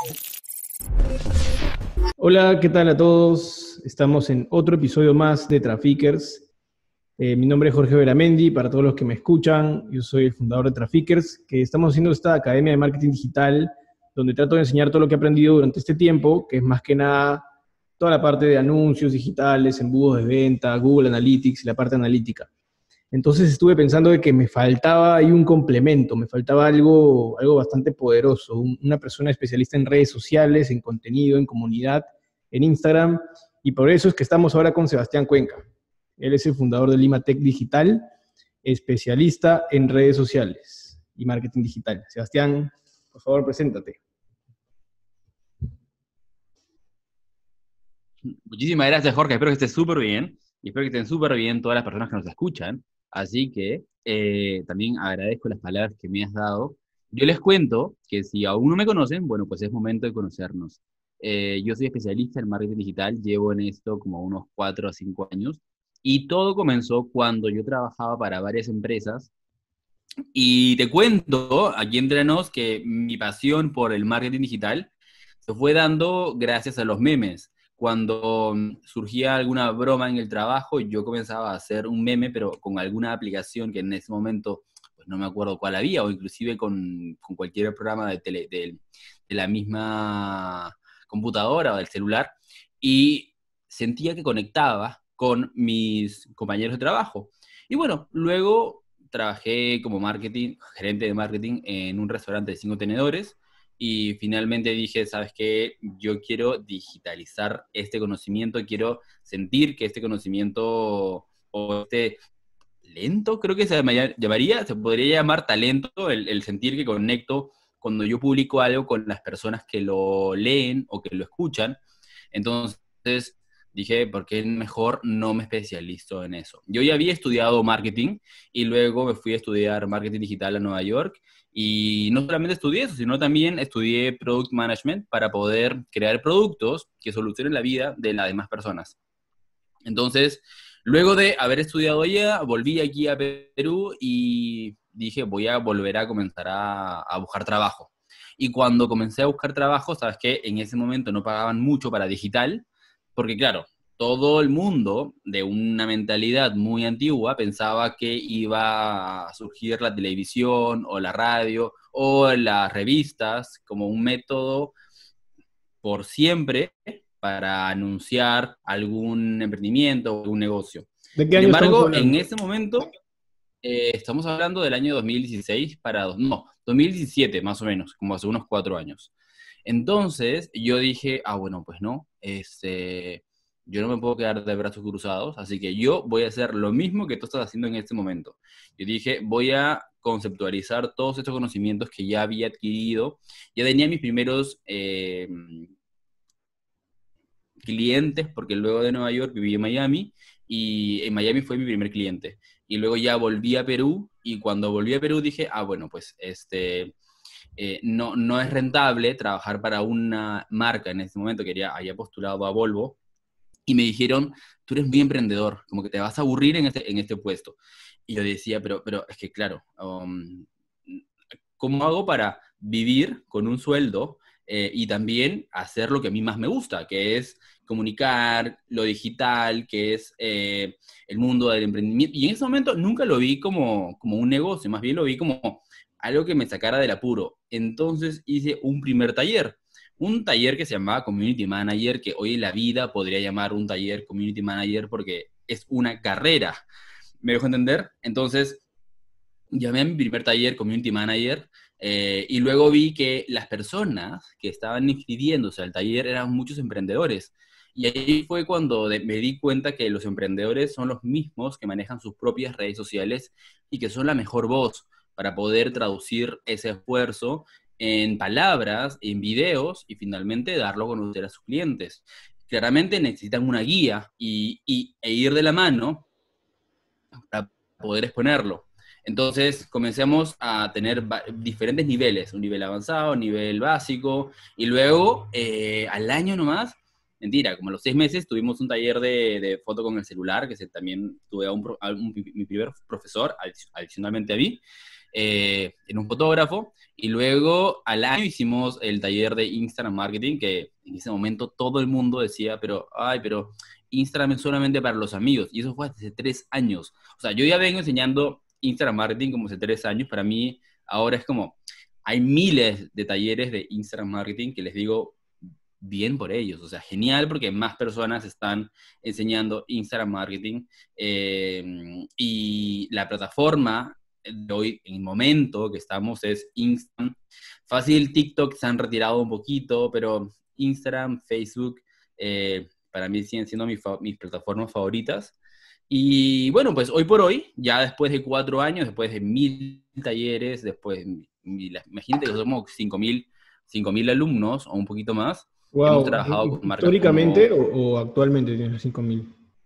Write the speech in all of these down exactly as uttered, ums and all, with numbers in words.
Hola, ¿qué tal a todos? Estamos en otro episodio más de Traffickers. Eh, mi nombre es Jorge Veramendi, para todos los que me escuchan, yo soy el fundador de Traffickers, que estamos haciendo esta academia de marketing digital, donde trato de enseñar todo lo que he aprendido durante este tiempo, que es más que nada toda la parte de anuncios digitales, embudos de venta, Google Analytics y la parte analítica. Entonces estuve pensando de que me faltaba ahí un complemento, me faltaba algo, algo bastante poderoso, un- una persona especialista en redes sociales, en contenido, en comunidad, en Instagram, y por eso es que estamos ahora con Sebastián Cuenca. Él es el fundador de Lima Tech Digital, especialista en redes sociales y marketing digital. Sebastián, por favor, preséntate. Muchísimas gracias, Jorge. Espero que estés súper bien y espero que estén súper bien todas las personas que nos escuchan. Así que eh, también agradezco las palabras que me has dado. Yo les cuento que si aún no me conocen, bueno, pues es momento de conocernos. Eh, yo soy especialista en marketing digital, llevo en esto como unos cuatro a cinco años y todo comenzó cuando yo trabajaba para varias empresas y te cuento aquí entre nos que mi pasión por el marketing digital se fue dando gracias a los memes. Cuando mm, surgía alguna broma en el trabajo, yo comenzaba a hacer un meme, pero con alguna aplicación que en ese momento pues no me acuerdo cuál había, o inclusive con, con cualquier programa de, tele, de, de la misma computadora o del celular, y sentía que conectaba con mis compañeros de trabajo. Y bueno, luego trabajé como marketing, gerente de marketing en un restaurante de cinco tenedores, y finalmente dije, ¿sabes qué? Yo quiero digitalizar este conocimiento, quiero sentir que este conocimiento o este talento, creo que se llamaría, se podría llamar talento, el, el sentir que conecto cuando yo publico algo con las personas que lo leen o que lo escuchan. Entonces dije, ¿por qué mejor no me especializo en eso? Yo ya había estudiado marketing y luego me fui a estudiar marketing digital a Nueva York, y no solamente estudié eso, sino también estudié product management para poder crear productos que solucionen la vida de las demás personas. Entonces, luego de haber estudiado allá, volví aquí a Perú y dije, voy a volver a comenzar a, a buscar trabajo. Y cuando comencé a buscar trabajo, sabes que en ese momento no pagaban mucho para digital, porque claro, todo el mundo de una mentalidad muy antigua pensaba que iba a surgir la televisión o la radio o las revistas como un método por siempre para anunciar algún emprendimiento o algún negocio. ¿De qué Sin año estamos embargo, en hablando? ese momento, eh, estamos hablando del año dos mil dieciséis para, dos- no, dos mil diecisiete más o menos, como hace unos cuatro años. Entonces yo dije, ah, bueno, pues no, este, yo no me puedo quedar de brazos cruzados, así que yo voy a hacer lo mismo que tú estás haciendo en este momento. Yo dije, voy a conceptualizar todos estos conocimientos que ya había adquirido. Ya tenía mis primeros eh, clientes, porque luego de Nueva York viví en Miami, y en Miami fue mi primer cliente. Y luego ya volví a Perú, y cuando volví a Perú dije, ah, bueno, pues este, eh, no, no es rentable trabajar para una marca en ese momento, quería, había postulado a Volvo, y me dijeron, tú eres muy emprendedor, como que te vas a aburrir en este, en este puesto. Y yo decía, pero, pero es que claro, um, ¿cómo hago para vivir con un sueldo eh, y también hacer lo que a mí más me gusta, que es comunicar, lo digital, que es eh, el mundo del emprendimiento? Y en ese momento nunca lo vi como, como un negocio, más bien lo vi como algo que me sacara del apuro. Entonces hice un primer taller, un taller que se llamaba Community Manager, que hoy en la vida podría llamar un taller Community Manager porque es una carrera. ¿Me dejo entender? Entonces llamé a mi primer taller Community Manager, eh, y luego vi que las personas que estaban inscribiéndose al taller eran muchos emprendedores. Y ahí fue cuando de, me di cuenta que los emprendedores son los mismos que manejan sus propias redes sociales y que son la mejor voz para poder traducir ese esfuerzo en palabras, en videos y finalmente darlo a conocer a sus clientes. Claramente necesitan una guía y, y, e ir de la mano para poder exponerlo. Entonces comencemos a tener diferentes niveles, un nivel avanzado, un nivel básico, y luego eh, al año nomás, mentira, como a los seis meses tuvimos un taller de, de foto con el celular, que se, también tuve a un, a un, mi primer profesor, adicionalmente a mí, eh, en un fotógrafo, y luego al año hicimos el taller de Instagram Marketing, que en ese momento todo el mundo decía, pero, ay, pero Instagram es solamente para los amigos, y eso fue hace tres años. O sea, yo ya vengo enseñando Instagram Marketing como hace tres años, para mí ahora es como, hay miles de talleres de Instagram Marketing que les digo, bien por ellos, o sea, genial porque más personas están enseñando Instagram Marketing, eh, y la plataforma de hoy, en el momento que estamos, es Instagram. Fácil, TikTok se han retirado un poquito, pero Instagram, Facebook, eh, para mí siguen siendo mis, mis plataformas favoritas. Y bueno, pues hoy por hoy, ya después de cuatro años, después de mil talleres, después, imagínate que somos cinco mil alumnos o un poquito más. Hemos Wow. trabajado con marcas ¿Históricamente como... o, o actualmente tienes cinco mil?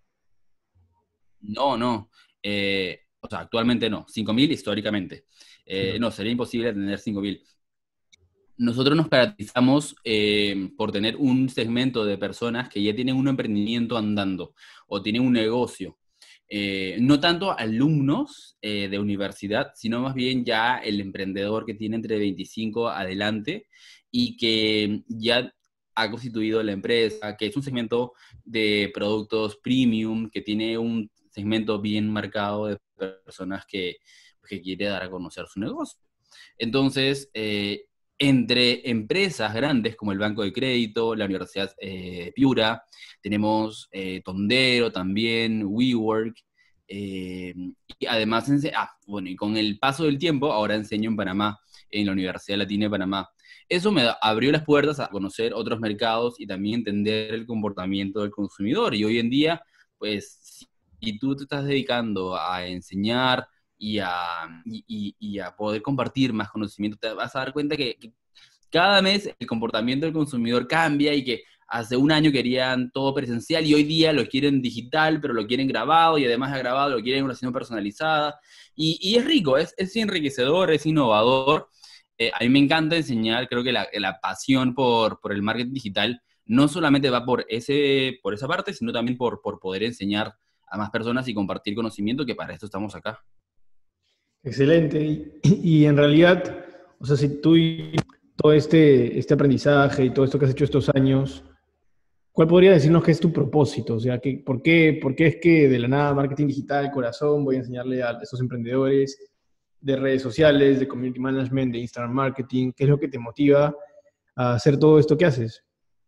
No, no. Eh, o sea, actualmente no. cinco mil históricamente. Eh, no, sería imposible tener cinco mil. Nosotros nos caracterizamos eh, por tener un segmento de personas que ya tienen un emprendimiento andando o tienen un negocio. Eh, no tanto alumnos eh, de universidad, sino más bien ya el emprendedor que tiene entre veinticinco adelante y que ya ha constituido la empresa, que es un segmento de productos premium, que tiene un segmento bien marcado de personas que, que quiere dar a conocer su negocio. Entonces, eh, entre empresas grandes como el Banco de Crédito, la Universidad eh, Piura, tenemos eh, Tondero también, WeWork, eh, y además, ah, bueno, y con el paso del tiempo, ahora enseño en Panamá, en la Universidad Latina de Panamá. Eso me abrió las puertas a conocer otros mercados y también entender el comportamiento del consumidor. Y hoy en día, pues, si tú te estás dedicando a enseñar y a, y, y a poder compartir más conocimiento, te vas a dar cuenta que, que cada mes el comportamiento del consumidor cambia y que hace un año querían todo presencial y hoy día lo quieren digital, pero lo quieren grabado y además de grabado lo quieren en una sesión personalizada. Y, y es rico, es, es enriquecedor, es innovador. Eh, a mí me encanta enseñar, creo que la, la pasión por, por el marketing digital no solamente va por, ese, por esa parte, sino también por, por poder enseñar a más personas y compartir conocimiento, que para esto estamos acá. Excelente. Y, y en realidad, o sea, si tú y todo este, este aprendizaje y todo esto que has hecho estos años, ¿cuál podría decirnos que es tu propósito? O sea, que, ¿por qué, por qué es que de la nada marketing digital, corazón, voy a enseñarle a estos emprendedores de redes sociales, de community management, de Instagram marketing? ¿Qué es lo que te motiva a hacer todo esto que haces?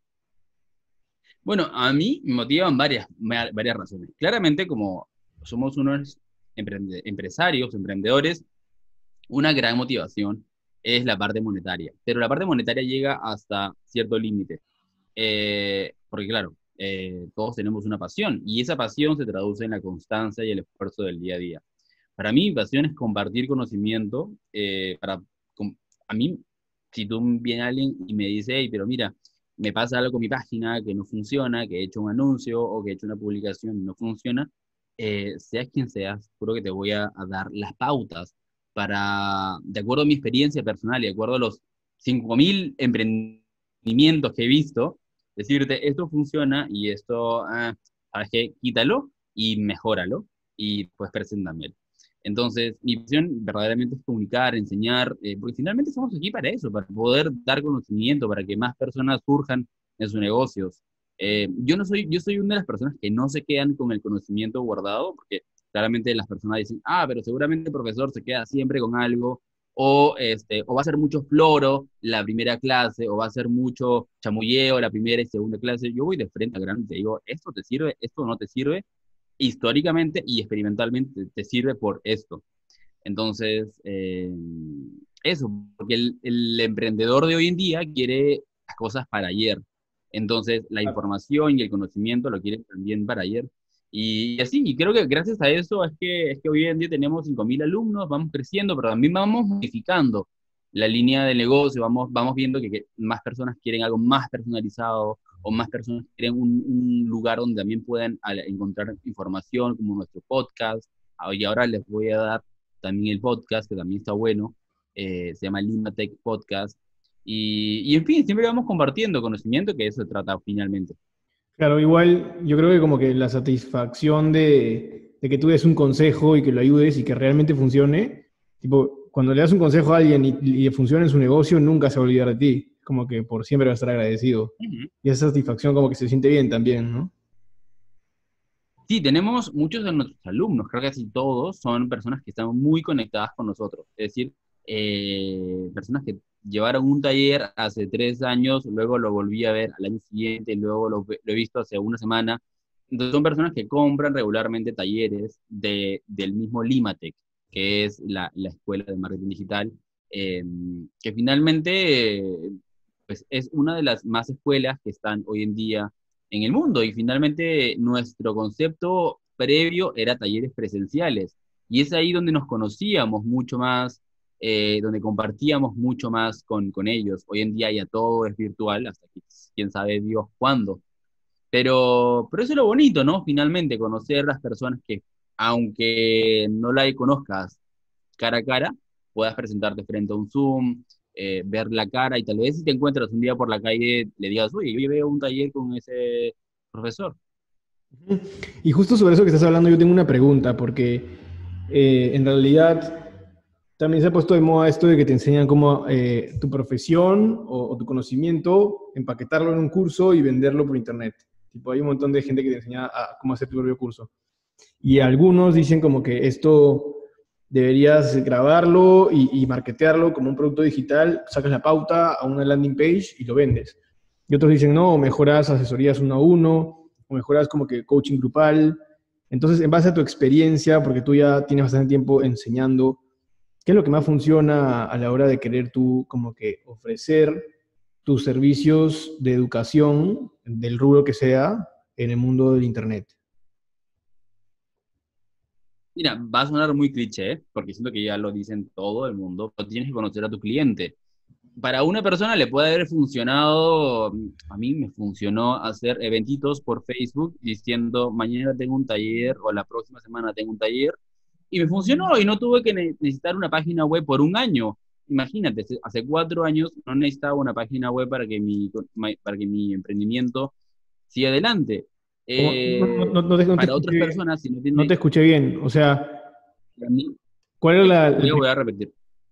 Bueno, a mí me motivan varias, varias razones. Claramente, como somos unos emprende, empresarios, emprendedores, una gran motivación es la parte monetaria. Pero la parte monetaria llega hasta cierto límite. Eh, porque claro, eh, todos tenemos una pasión y esa pasión se traduce en la constancia y el esfuerzo del día a día. Para mí, mi pasión es compartir conocimiento. Eh, para, com, a mí, si tú viene alguien y me dice, hey, pero mira, me pasa algo con mi página que no funciona, que he hecho un anuncio o que he hecho una publicación y no funciona, eh, seas quien seas, juro que te voy a, a dar las pautas para, de acuerdo a mi experiencia personal y de acuerdo a los cinco mil emprendimientos que he visto, decirte, esto funciona y esto, ah, ¿sabes qué? Quítalo y mejóralo y pues preséntamelo. Entonces, mi visión verdaderamente es comunicar, enseñar, eh, porque finalmente estamos aquí para eso, para poder dar conocimiento, para que más personas surjan en sus negocios. Eh, yo no soy, yo soy una de las personas que no se quedan con el conocimiento guardado, porque claramente las personas dicen, ah, pero seguramente el profesor se queda siempre con algo, o, este, o va a ser mucho floro la primera clase, o va a ser mucho chamulleo la primera y segunda clase. Yo voy de frente a grande y te digo, esto te sirve, esto no te sirve, históricamente y experimentalmente te sirve por esto. Entonces, eh, eso, porque el, el emprendedor de hoy en día quiere las cosas para ayer. Entonces, la información y el conocimiento lo quieren también para ayer. Y así, y creo que gracias a eso es que, es que hoy en día tenemos cinco mil alumnos, vamos creciendo, pero también vamos modificando la línea de negocio, vamos, vamos viendo que, que más personas quieren algo más personalizado, o más personas quieren un, un lugar donde también puedan encontrar información, como nuestro podcast. Y ahora les voy a dar también el podcast, que también está bueno, eh, se llama Limatech Podcast. Y, y en fin, siempre vamos compartiendo conocimiento, que eso se trata finalmente. Claro, igual yo creo que como que la satisfacción de, de que tú des un consejo y que lo ayudes y que realmente funcione, tipo, cuando le das un consejo a alguien y, y funciona en su negocio, nunca se va a olvidar de ti. Como que por siempre va a estar agradecido. Ujú. Y esa satisfacción como que se siente bien también, ¿no? Sí, tenemos muchos de nuestros alumnos, creo que casi todos son personas que están muy conectadas con nosotros. Es decir, eh, personas que llevaron un taller hace tres años, luego lo volví a ver al año siguiente, luego lo, ve- lo he visto hace una semana. Entonces son personas que compran regularmente talleres de, del mismo Limatech, que es la, la escuela de marketing digital, eh, que finalmente eh, pues es una de las más escuelas que están hoy en día en el mundo. Y finalmente nuestro concepto previo era talleres presenciales. Y es ahí donde nos conocíamos mucho más, eh, donde compartíamos mucho más con, con ellos. Hoy en día ya todo es virtual, hasta que quién sabe Dios cuándo. Pero, pero eso es lo bonito, ¿no? Finalmente, conocer las personas que, aunque no la conozcas cara a cara, puedas presentarte frente a un Zoom, eh, ver la cara y tal vez si te encuentras un día por la calle, le digas, oye, yo llevé un taller con ese profesor. Ujú. Y justo sobre eso que estás hablando, yo tengo una pregunta, porque eh, en realidad también se ha puesto de moda esto de que te enseñan cómo eh, tu profesión o, o tu conocimiento, empaquetarlo en un curso y venderlo por internet. Tipo, hay un montón de gente que te enseña a cómo hacer tu propio curso. Y algunos dicen como que esto deberías grabarlo y, y marketearlo como un producto digital, sacas la pauta a una landing page y lo vendes. Y otros dicen, no, mejoras asesorías uno a uno, o mejoras como que coaching grupal. Entonces, en base a tu experiencia, porque tú ya tienes bastante tiempo enseñando, ¿qué es lo que más funciona a la hora de querer tú como que ofrecer tus servicios de educación, del rubro que sea, en el mundo del Internet? Mira, va a sonar muy cliché, porque siento que ya lo dicen todo el mundo, pero tienes que conocer a tu cliente. Para una persona le puede haber funcionado, a mí me funcionó hacer eventitos por Facebook diciendo mañana tengo un taller o la próxima semana tengo un taller y me funcionó y no tuve que ne- necesitar una página web por un año. Imagínate, hace hace cuatro años no necesitaba una página web para que mi, ma- para que mi emprendimiento siga adelante. ¿Cómo? No, no, Eh, no- no te, no te para escuché otras bien. personas, si no No te tiene, escuché bien. O sea, para mí, ¿cuál era ok, la, voy el a, pri- voy a repetir.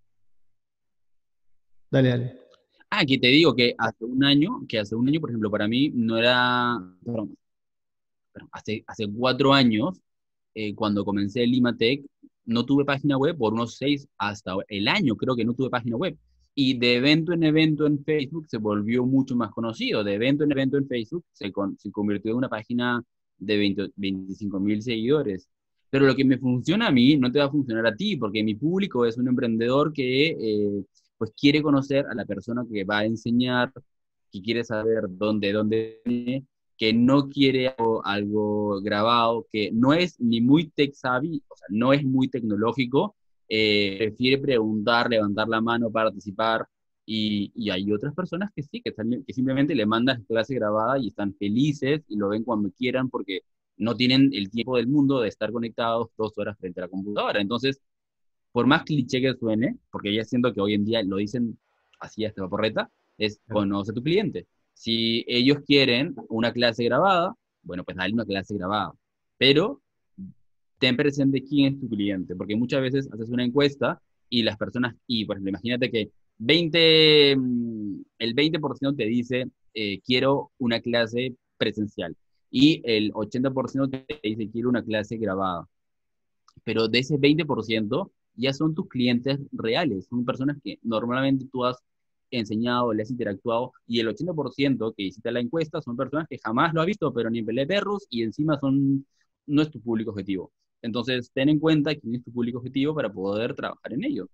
Dale, dale. Ah, que te digo que hace un año, que hace un año, por ejemplo, para mí no era, perdón, perdón, hace, hace cuatro años, eh, cuando comencé el Limatech, no tuve página web por unos seis hasta el año, creo que no tuve página web. Y de evento en evento en Facebook se volvió mucho más conocido. De evento en evento en Facebook se, con- se convirtió en una página de veinte veinticinco mil seguidores. Pero lo que me funciona a mí no te va a funcionar a ti, porque mi público es un emprendedor que eh, pues quiere conocer a la persona que va a enseñar, que quiere saber dónde, dónde viene, que no quiere algo, algo grabado, que no es ni muy tech savvy, o sea, no es muy tecnológico, eh, prefiere preguntar, levantar la mano, participar, y, y hay otras personas que sí, que, también, que simplemente le mandan clase grabada y están felices y lo ven cuando quieran porque no tienen el tiempo del mundo de estar conectados dos horas frente a la computadora. Entonces, por más cliché que suene, porque ya siento que hoy en día lo dicen así hasta la porreta, es Claro. conoce a tu cliente. Si ellos quieren una clase grabada, bueno, pues dale una clase grabada. Pero ten presente quién es tu cliente, porque muchas veces haces una encuesta y las personas, y por ejemplo, imagínate que veinte, mm, el veinte por ciento te dice, eh, quiero una clase presencial, y el ochenta por ciento te dice, quiero una clase grabada. Pero de ese veinte por ciento ya son tus clientes reales, son personas que normalmente tú has enseñado, les has interactuado, y el ochenta por ciento que visita la encuesta son personas que jamás lo ha visto, pero ni en pelea de perros, y encima son, no es tu público objetivo. Entonces, ten en cuenta quién es tu público objetivo para poder trabajar en ello.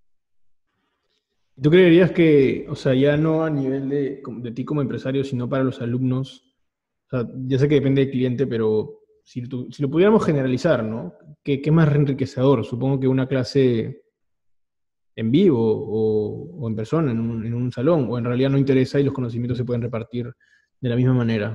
¿Tú creerías que, o sea, ya no a nivel de, como- de ti como empresario, sino para los alumnos? O sea, ya sé que depende del cliente, pero si, tú- si lo pudiéramos generalizar, ¿no? ¿Qué, qué más enriquecedor? Supongo que una clase en vivo o, o en persona, en un, en un salón, o en realidad no interesa y los conocimientos se pueden repartir de la misma manera.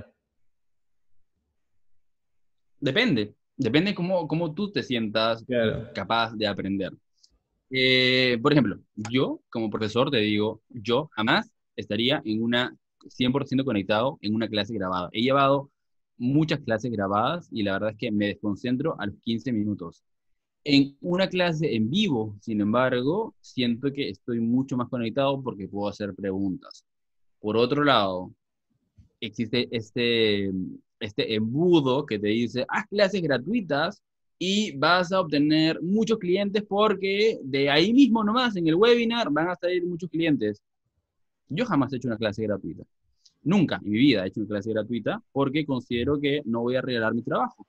Depende, depende cómo, cómo tú te sientas Claro. capaz de aprender. Eh, por ejemplo, yo como profesor te digo, yo jamás estaría en una cien por ciento conectado en una clase grabada. He llevado muchas clases grabadas y la verdad es que me desconcentro a los quince minutos. En una clase en vivo, sin embargo, siento que estoy mucho más conectado porque puedo hacer preguntas. Por otro lado, existe este, este embudo que te dice, haz clases gratuitas y vas a obtener muchos clientes porque de ahí mismo nomás, en el webinar, van a salir muchos clientes. Yo jamás he hecho una clase gratuita. Nunca en mi vida he hecho una clase gratuita porque considero que no voy a regalar mi trabajo.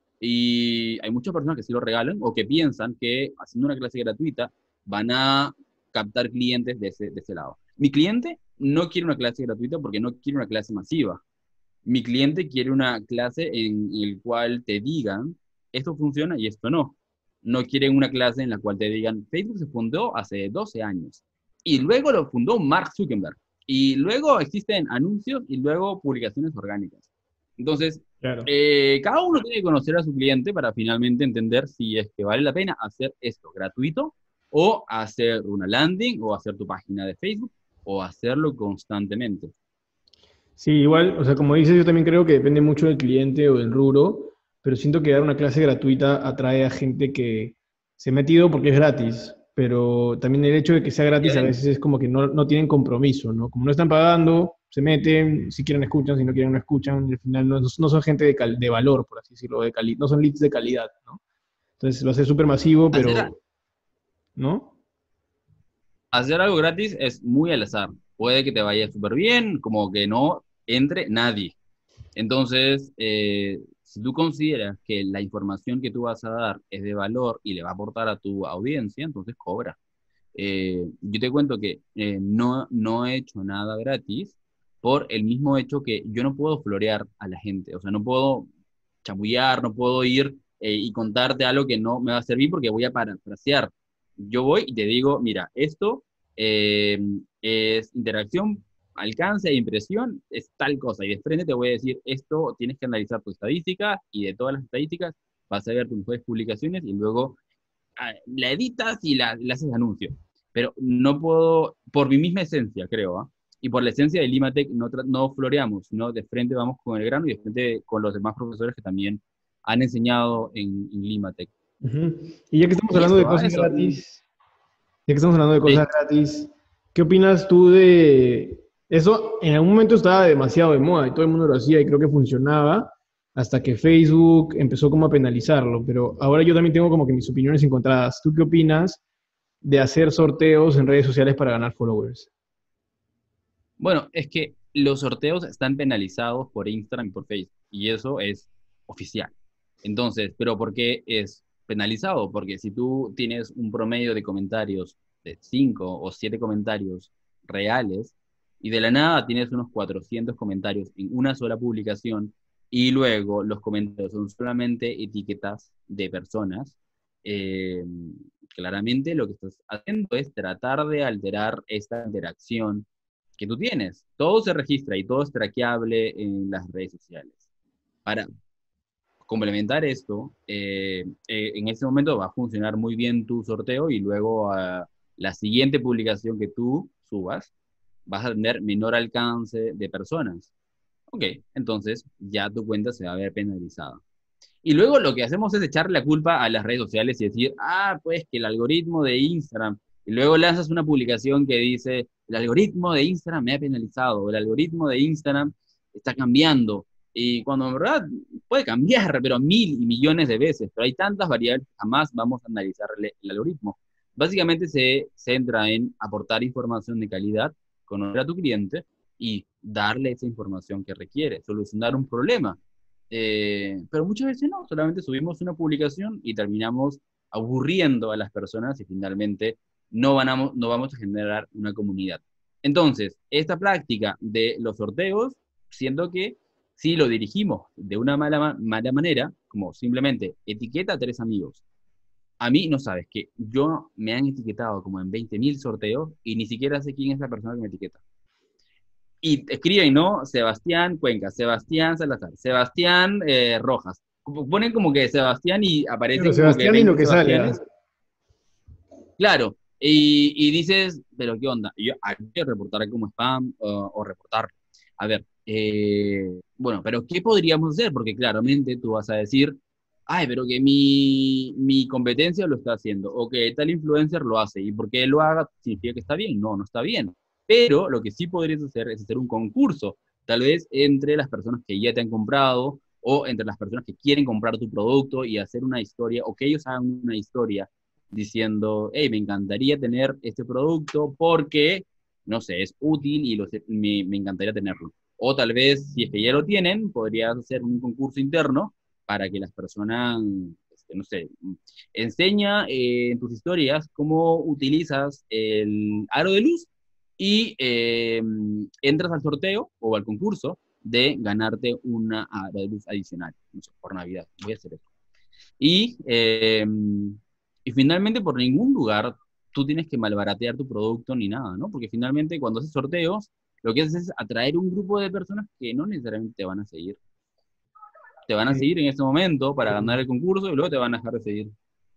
Y hay muchas personas que sí lo regalan o que piensan que haciendo una clase gratuita van a captar clientes de ese, de ese lado. Mi cliente no quiere una clase gratuita porque no quiere una clase masiva. Mi cliente quiere una clase en la cual te digan, esto funciona y esto no. No quieren una clase en la cual te digan, Facebook se fundó hace doce años. Y luego lo fundó Mark Zuckerberg. Y luego existen anuncios y luego publicaciones orgánicas. Entonces, Claro. eh, cada uno tiene que conocer a su cliente para finalmente entender si es que vale la pena hacer esto gratuito o hacer una landing o hacer tu página de Facebook o hacerlo constantemente. Sí, igual, o sea, como dices, yo también creo que depende mucho del cliente o del rubro, pero siento que dar una clase gratuita atrae a gente que se ha metido porque es gratis, pero también el hecho de que sea Y gratis a además, veces es como que no, no tienen compromiso, ¿no? Como no están pagando, se meten, si quieren escuchan, si no quieren no escuchan, y al final no, no son gente de, cal- de valor, por así decirlo, de cali no son leads de calidad, ¿no? Entonces va a ser súper masivo, hacer, pero, ¿no? hacer algo gratis es muy al azar. Puede que te vaya súper bien, como que no entre nadie. Entonces, eh, si tú consideras que la información que tú vas a dar es de valor y le va a aportar a tu audiencia, entonces cobra. Eh, yo te cuento que eh, no, no he hecho nada gratis por el mismo hecho que yo no puedo florear a la gente, o sea, no puedo chamullar, no puedo ir eh, y contarte algo que no me va a servir porque voy a parafrasear. Yo voy y te digo, mira, esto eh, es interacción, alcance e impresión, es tal cosa, y de frente te voy a decir, esto tienes que analizar tu estadística y de todas las estadísticas vas a ver tus mejores publicaciones y luego ah, la editas y la, la haces anuncio. Pero no puedo, por mi misma esencia, creo, ¿ah? Y por la esencia de Limatech no, no floreamos, sino de frente vamos con el grano y de frente con los demás profesores que también han enseñado en, en Limatech. Ujú. Y ya que estamos Y hablando de eso, ¿ah? cosas Eso. Y, gratis, ya que estamos hablando de cosas sí. gratis, ¿qué opinas tú de eso? En algún momento estaba demasiado de moda y todo el mundo lo hacía y creo que funcionaba hasta que Facebook empezó como a penalizarlo, pero ahora yo también tengo como que mis opiniones encontradas. ¿Tú qué opinas de hacer sorteos en redes sociales para ganar followers? Bueno, es que los sorteos están penalizados por Instagram y por Facebook, y eso es oficial. Entonces, ¿pero por qué es penalizado? Porque si tú tienes un promedio de comentarios de cinco o siete comentarios reales, y de la nada tienes unos cuatrocientos comentarios en una sola publicación, y luego los comentarios son solamente etiquetas de personas, eh, claramente lo que estás haciendo es tratar de alterar esta interacción que tú tienes. Todo se registra y todo es traqueable en las redes sociales. Para complementar esto, eh, eh, en ese momento va a funcionar muy bien tu sorteo y luego uh, la siguiente publicación que tú subas vas a tener menor alcance de personas. Ok, entonces ya tu cuenta se va a ver penalizada. Y luego lo que hacemos es echarle la culpa a las redes sociales y decir, ah, pues que el algoritmo de Instagram, y luego lanzas una publicación que dice, el algoritmo de Instagram me ha penalizado, o el algoritmo de Instagram está cambiando. Y cuando en verdad puede cambiar, pero mil y millones de veces, pero hay tantas variables que jamás vamos a analizarle el algoritmo. Básicamente se centra en aportar información de calidad, conocer a tu cliente y darle esa información que requiere, solucionar un problema. Eh, pero muchas veces no, solamente subimos una publicación y terminamos aburriendo a las personas y finalmente no, vanamos, no vamos a generar una comunidad. Entonces, esta práctica de los sorteos, siento que si lo dirigimos de una mala, mala manera, como simplemente etiqueta a tres amigos, a mí no sabes que yo me han etiquetado como en veinte mil sorteos y ni siquiera sé quién es la persona que me etiqueta. Y escriben, ¿no? Sebastián Cuenca, Sebastián Salazar, Sebastián eh, Rojas. Ponen como que Sebastián y Claro, aparecen como que Sebastián y lo veinte que sale, ¿ah? Sebastianes. Claro, y, y dices, pero ¿qué onda? Y yo, hay que reportar como spam o, o reportar. A ver, eh, bueno, pero ¿qué podríamos hacer? Porque claramente tú vas a decir, ay, pero que mi, mi competencia lo está haciendo, o que tal influencer lo hace, y porque él lo haga significa que está bien. No, no está bien. Pero lo que sí podrías hacer es hacer un concurso, tal vez entre las personas que ya te han comprado, o entre las personas que quieren comprar tu producto y hacer una historia, o que ellos hagan una historia diciendo, hey, me encantaría tener este producto porque, no sé, es útil y lo, me, me encantaría tenerlo. O tal vez, si es que ya lo tienen, podrías hacer un concurso interno para que las personas, este, no sé, enseña eh, en tus historias cómo utilizas el aro de luz y eh, entras al sorteo o al concurso de ganarte una aro de luz adicional, no sé, por Navidad. Voy a hacer eso. Y, eh, y finalmente, por ningún lugar tú tienes que malbaratear tu producto ni nada, ¿no? Porque finalmente cuando haces sorteos, lo que haces es atraer un grupo de personas que no necesariamente te van a seguir. Te van a Sí. seguir en este momento para ganar el concurso y luego te van a dejar de seguir.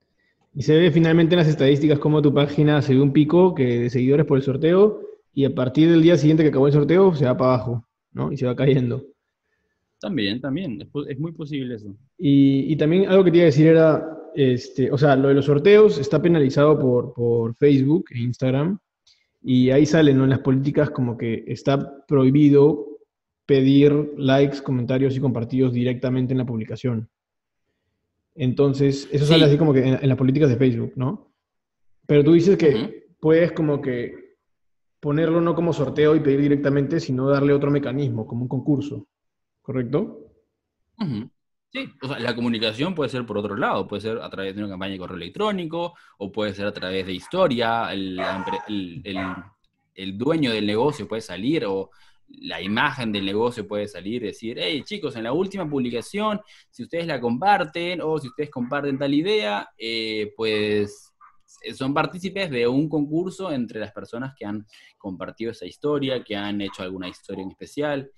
Y se ve finalmente en las estadísticas cómo tu página se ve un pico que de seguidores por el sorteo y a partir del día siguiente que acabó el sorteo se va para abajo, ¿no? Y se va cayendo. También, también, es, es muy posible eso. Y, y también algo que te iba a decir era, este, o sea, lo de los sorteos está penalizado por, por Facebook e Instagram y ahí salen, ¿no? En las políticas como que está prohibido pedir likes, comentarios y compartidos directamente en la publicación. Entonces, eso sale así Sí, como que en, en las políticas de Facebook, ¿no? Pero tú dices ujú, que puedes como que ponerlo no como sorteo y pedir directamente, sino darle otro mecanismo, como un concurso, ¿correcto? ujú. Sí, o sea, la comunicación puede ser por otro lado, puede ser a través de una campaña de correo electrónico, o puede ser a través de historia, el, la empre- el, el, el dueño del negocio puede salir, o la imagen del negocio puede salir y decir, hey chicos, en la última publicación, si ustedes la comparten, o si ustedes comparten tal idea, eh, pues eh, son partícipes de un concurso entre las personas que han compartido esa historia, que han hecho alguna historia en especial.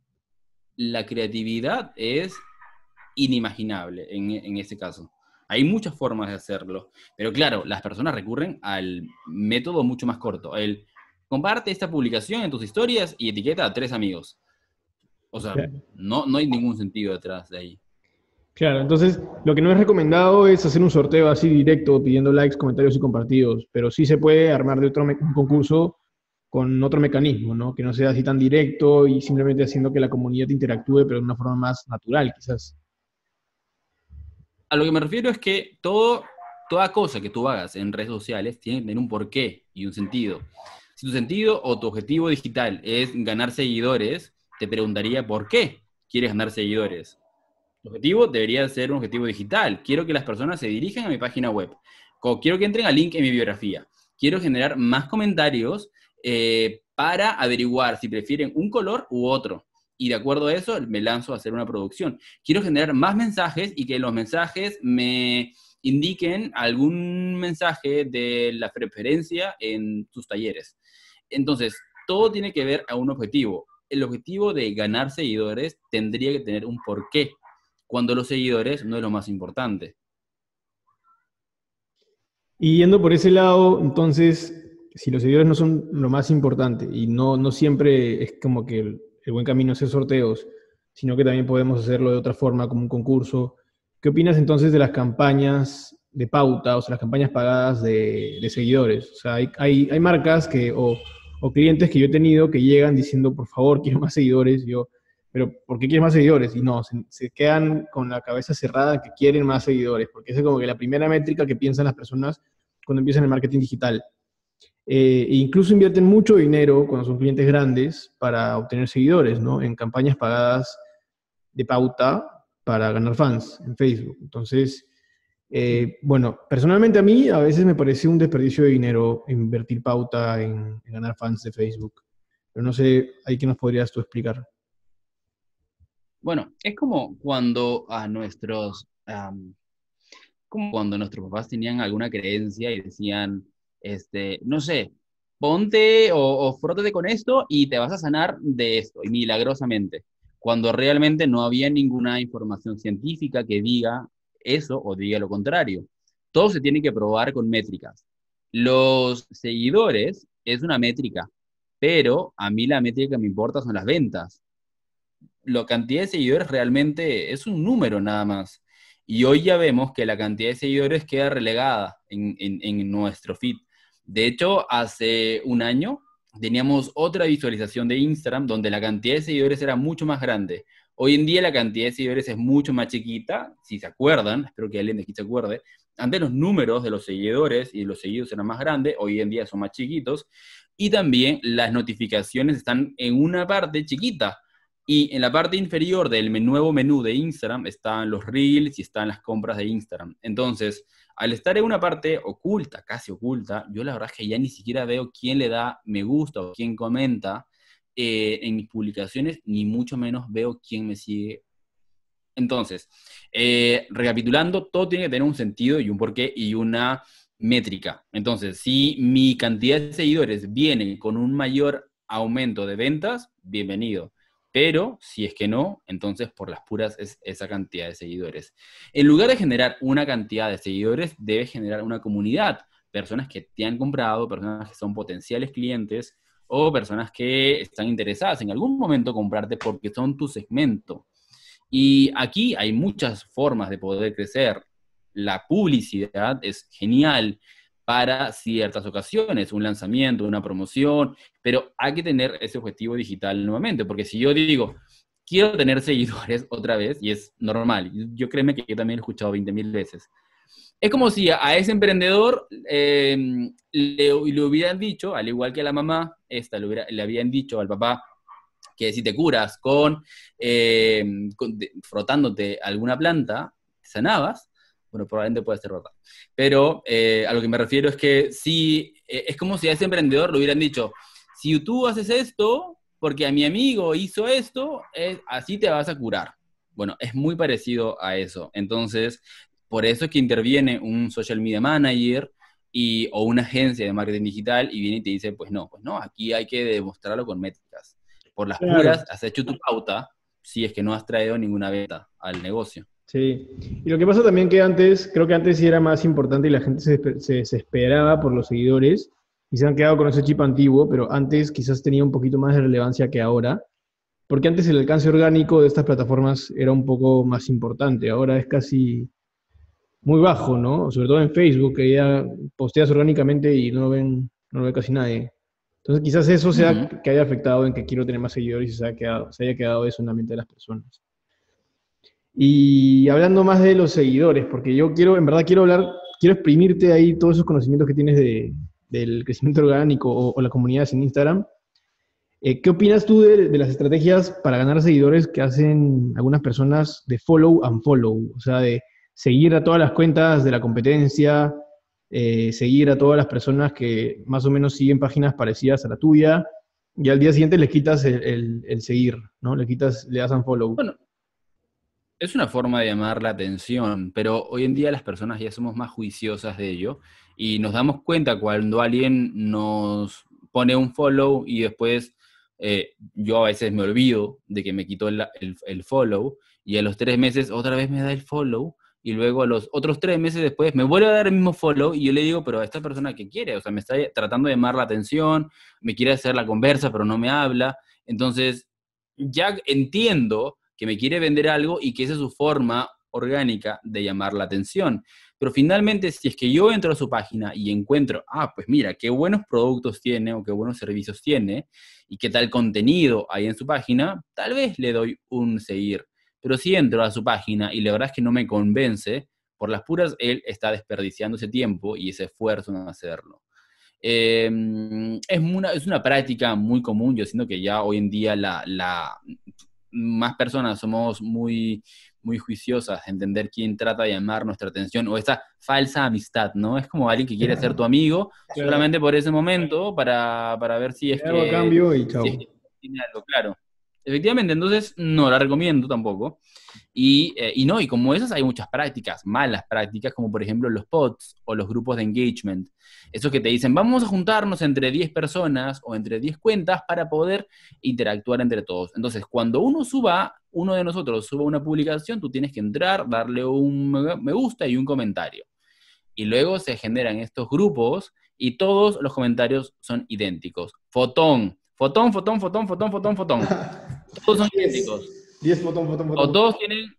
La creatividad es inimaginable en, en ese caso. Hay muchas formas de hacerlo, pero claro, las personas recurren al método mucho más corto. El comparte esta publicación en tus historias y etiqueta a tres amigos. O sea, Claro. no, no hay ningún sentido detrás de ahí. Claro, entonces lo que no es recomendado es hacer un sorteo así directo pidiendo likes, comentarios y compartidos, pero sí se puede armar de otro me- un concurso con otro mecanismo, ¿no? Que no sea así tan directo y simplemente haciendo que la comunidad interactúe, pero de una forma más natural, quizás. A lo que me refiero es que todo, toda cosa que tú hagas en redes sociales tiene que tener un porqué y un sentido. Si tu sentido o tu objetivo digital es ganar seguidores, te preguntaría por qué quieres ganar seguidores. El objetivo debería ser un objetivo digital. Quiero que las personas se dirijan a mi página web. O quiero que entren al link en mi biografía. Quiero generar más comentarios eh, para averiguar si prefieren un color u otro. Y de acuerdo a eso, me lanzo a hacer una producción. Quiero generar más mensajes y que los mensajes me indiquen algún mensaje de la preferencia en sus talleres. Entonces, todo tiene que ver a un objetivo. El objetivo de ganar seguidores tendría que tener un porqué, cuando los seguidores no es lo más importante. Y yendo por ese lado, entonces, si los seguidores no son lo más importante y no, no siempre es como que el, el buen camino es hacer sorteos, sino que también podemos hacerlo de otra forma, como un concurso, ¿qué opinas entonces de las campañas de pauta, o sea, las campañas pagadas de, de seguidores? O sea, hay, hay, hay marcas que, o, o clientes que yo he tenido que llegan diciendo, por favor, quiero más seguidores, y yo, pero ¿por qué quieres más seguidores? Y no, se, se quedan con la cabeza cerrada que quieren más seguidores, porque esa es como que la primera métrica que piensan las personas cuando empiezan el marketing digital. Eh, e incluso invierten mucho dinero cuando son clientes grandes para obtener seguidores, ¿no? En campañas pagadas de pauta para ganar fans en Facebook. Entonces, eh, bueno, personalmente a mí a veces me parece un desperdicio de dinero invertir pauta en, en ganar fans de Facebook. Pero no sé, ahí que nos podrías tú explicar. Bueno, es como cuando a nuestros, um, como cuando nuestros papás tenían alguna creencia y decían, este, no sé, ponte o, o frótate con esto y te vas a sanar de esto, y milagrosamente, cuando realmente no había ninguna información científica que diga eso o diga lo contrario. Todo se tiene que probar con métricas. Los seguidores es una métrica, pero a mí la métrica que me importa son las ventas. La cantidad de seguidores realmente es un número nada más. y hoy ya vemos que la cantidad de seguidores queda relegada en, en, en nuestro feed. De hecho, hace un año teníamos otra visualización de Instagram donde la cantidad de seguidores era mucho más grande. Hoy en día la cantidad de seguidores es mucho más chiquita, si se acuerdan, espero que alguien de aquí se acuerde. Antes los números de los seguidores y los seguidos eran más grandes, hoy en día son más chiquitos, y también las notificaciones están en una parte chiquita, y en la parte inferior del nuevo menú de Instagram están los Reels y están las compras de Instagram. Entonces, al estar en una parte oculta, casi oculta, yo la verdad es que ya ni siquiera veo quién le da me gusta o quién comenta eh, en mis publicaciones, ni mucho menos veo quién me sigue. Entonces, eh, recapitulando, todo tiene que tener un sentido y un porqué y una métrica. Entonces, si mi cantidad de seguidores viene con un mayor aumento de ventas, bienvenido. Pero si es que no, entonces por las puras es esa cantidad de seguidores. En lugar de generar una cantidad de seguidores, debes generar una comunidad. Personas que te han comprado, personas que son potenciales clientes o personas que están interesadas en algún momento comprarte porque son tu segmento. Y aquí hay muchas formas de poder crecer. La publicidad es genial para ciertas ocasiones, un lanzamiento, una promoción, pero hay que tener ese objetivo digital nuevamente, porque si yo digo, quiero tener seguidores otra vez, y es normal, yo créeme que yo también lo he escuchado veinte mil veces, es como si a ese emprendedor eh, le, le hubieran dicho, al igual que a la mamá, esta le, hubiera, le habían dicho al papá, que si te curas con, eh, con de, frotándote alguna planta, te sanabas. Bueno, probablemente puede ser verdad. Pero eh, a lo que me refiero es que si, eh, es como si a ese emprendedor le hubieran dicho, si tú haces esto, porque a mi amigo hizo esto, eh, así te vas a curar. Bueno, es muy parecido a eso. Entonces, por eso es que interviene un social media manager y, o una agencia de marketing digital y viene y te dice, pues no, pues no, aquí hay que demostrarlo con métricas. Por las Claro. puras, has hecho tu pauta si es que no has traído ninguna venta al negocio. Sí, y lo que pasa también que antes, creo que antes sí era más importante y la gente se, se desesperaba por los seguidores y se han quedado con ese chip antiguo, pero antes quizás tenía un poquito más de relevancia que ahora, porque antes el alcance orgánico de estas plataformas era un poco más importante, ahora es casi muy bajo, ¿no? Sobre todo en Facebook, que ya posteas orgánicamente y no lo ven, no lo ve casi nadie. Entonces quizás eso sea Uh-huh. que haya afectado en que quiero tener más seguidores y se haya quedado, se haya quedado eso en la mente de las personas. Y hablando más de los seguidores, porque yo quiero, en verdad quiero hablar, quiero exprimirte ahí todos esos conocimientos que tienes de, del crecimiento orgánico o, o las comunidades en Instagram. Eh, ¿Qué opinas tú de, de las estrategias para ganar seguidores que hacen algunas personas de follow and follow? O sea, de seguir a todas las cuentas de la competencia, eh, seguir a todas las personas que más o menos siguen páginas parecidas a la tuya, y al día siguiente le quitas el, el, el seguir, ¿no? Le quitas, le das unfollow. Bueno, es una forma de llamar la atención, pero hoy en día las personas ya somos más juiciosas de ello y nos damos cuenta cuando alguien nos pone un follow y después eh, yo a veces me olvido de que me quitó el, el, el follow y a los tres meses otra vez me da el follow y luego a los otros tres meses después me vuelve a dar el mismo follow y yo le digo, pero a esta persona ¿qué quiere? O sea, me está tratando de llamar la atención, me quiere hacer la conversa pero no me habla, entonces ya entiendo que me quiere vender algo y que esa es su forma orgánica de llamar la atención. Pero finalmente, si es que yo entro a su página y encuentro, ah, pues mira, qué buenos productos tiene o qué buenos servicios tiene y qué tal contenido hay en su página, tal vez le doy un seguir. Pero si entro a su página y la verdad es que no me convence, por las puras, él está desperdiciando ese tiempo y ese esfuerzo en hacerlo. Eh, es, una, es una práctica muy común, yo siento que ya hoy en día la... la más personas somos muy, muy juiciosas de entender quién trata de llamar nuestra atención o esa falsa amistad, ¿no? Es como alguien que quiere ser tu amigo Claro. solamente por ese momento para, para ver si es Te hago a que, cambio y chao. si es que tiene algo claro. Efectivamente, entonces no la recomiendo tampoco. Y, eh, y no, y como esas hay muchas prácticas, malas prácticas, como por ejemplo los pods o los grupos de engagement. Esos que te dicen, vamos a juntarnos entre diez personas o entre diez cuentas para poder interactuar entre todos. Entonces, cuando uno suba, uno de nosotros suba una publicación, tú tienes que entrar, darle un me gusta y un comentario. Y luego se generan estos grupos y todos los comentarios son idénticos. Fotón, fotón, fotón, fotón, fotón, fotón, fotón. Todos son idénticos. diez fotón, fotón, O fotón. todos tienen,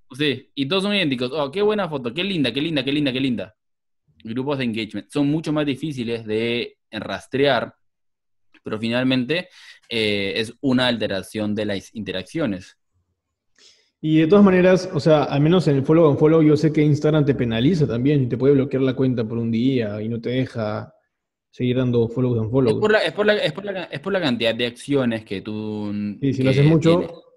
Sí, y todos son idénticos. Oh, qué buena foto, qué linda, qué linda, qué linda, qué linda. Grupos de engagement son mucho más difíciles de rastrear, pero finalmente eh, es una alteración de las interacciones. Y de todas maneras, o sea, al menos en el follow and follow, yo sé que Instagram te penaliza también y te puede bloquear la cuenta por un día y no te deja seguir dando follow and Es por follow. la, es por la, es por la, es por la cantidad de acciones que tú Y si lo haces que tienes. mucho,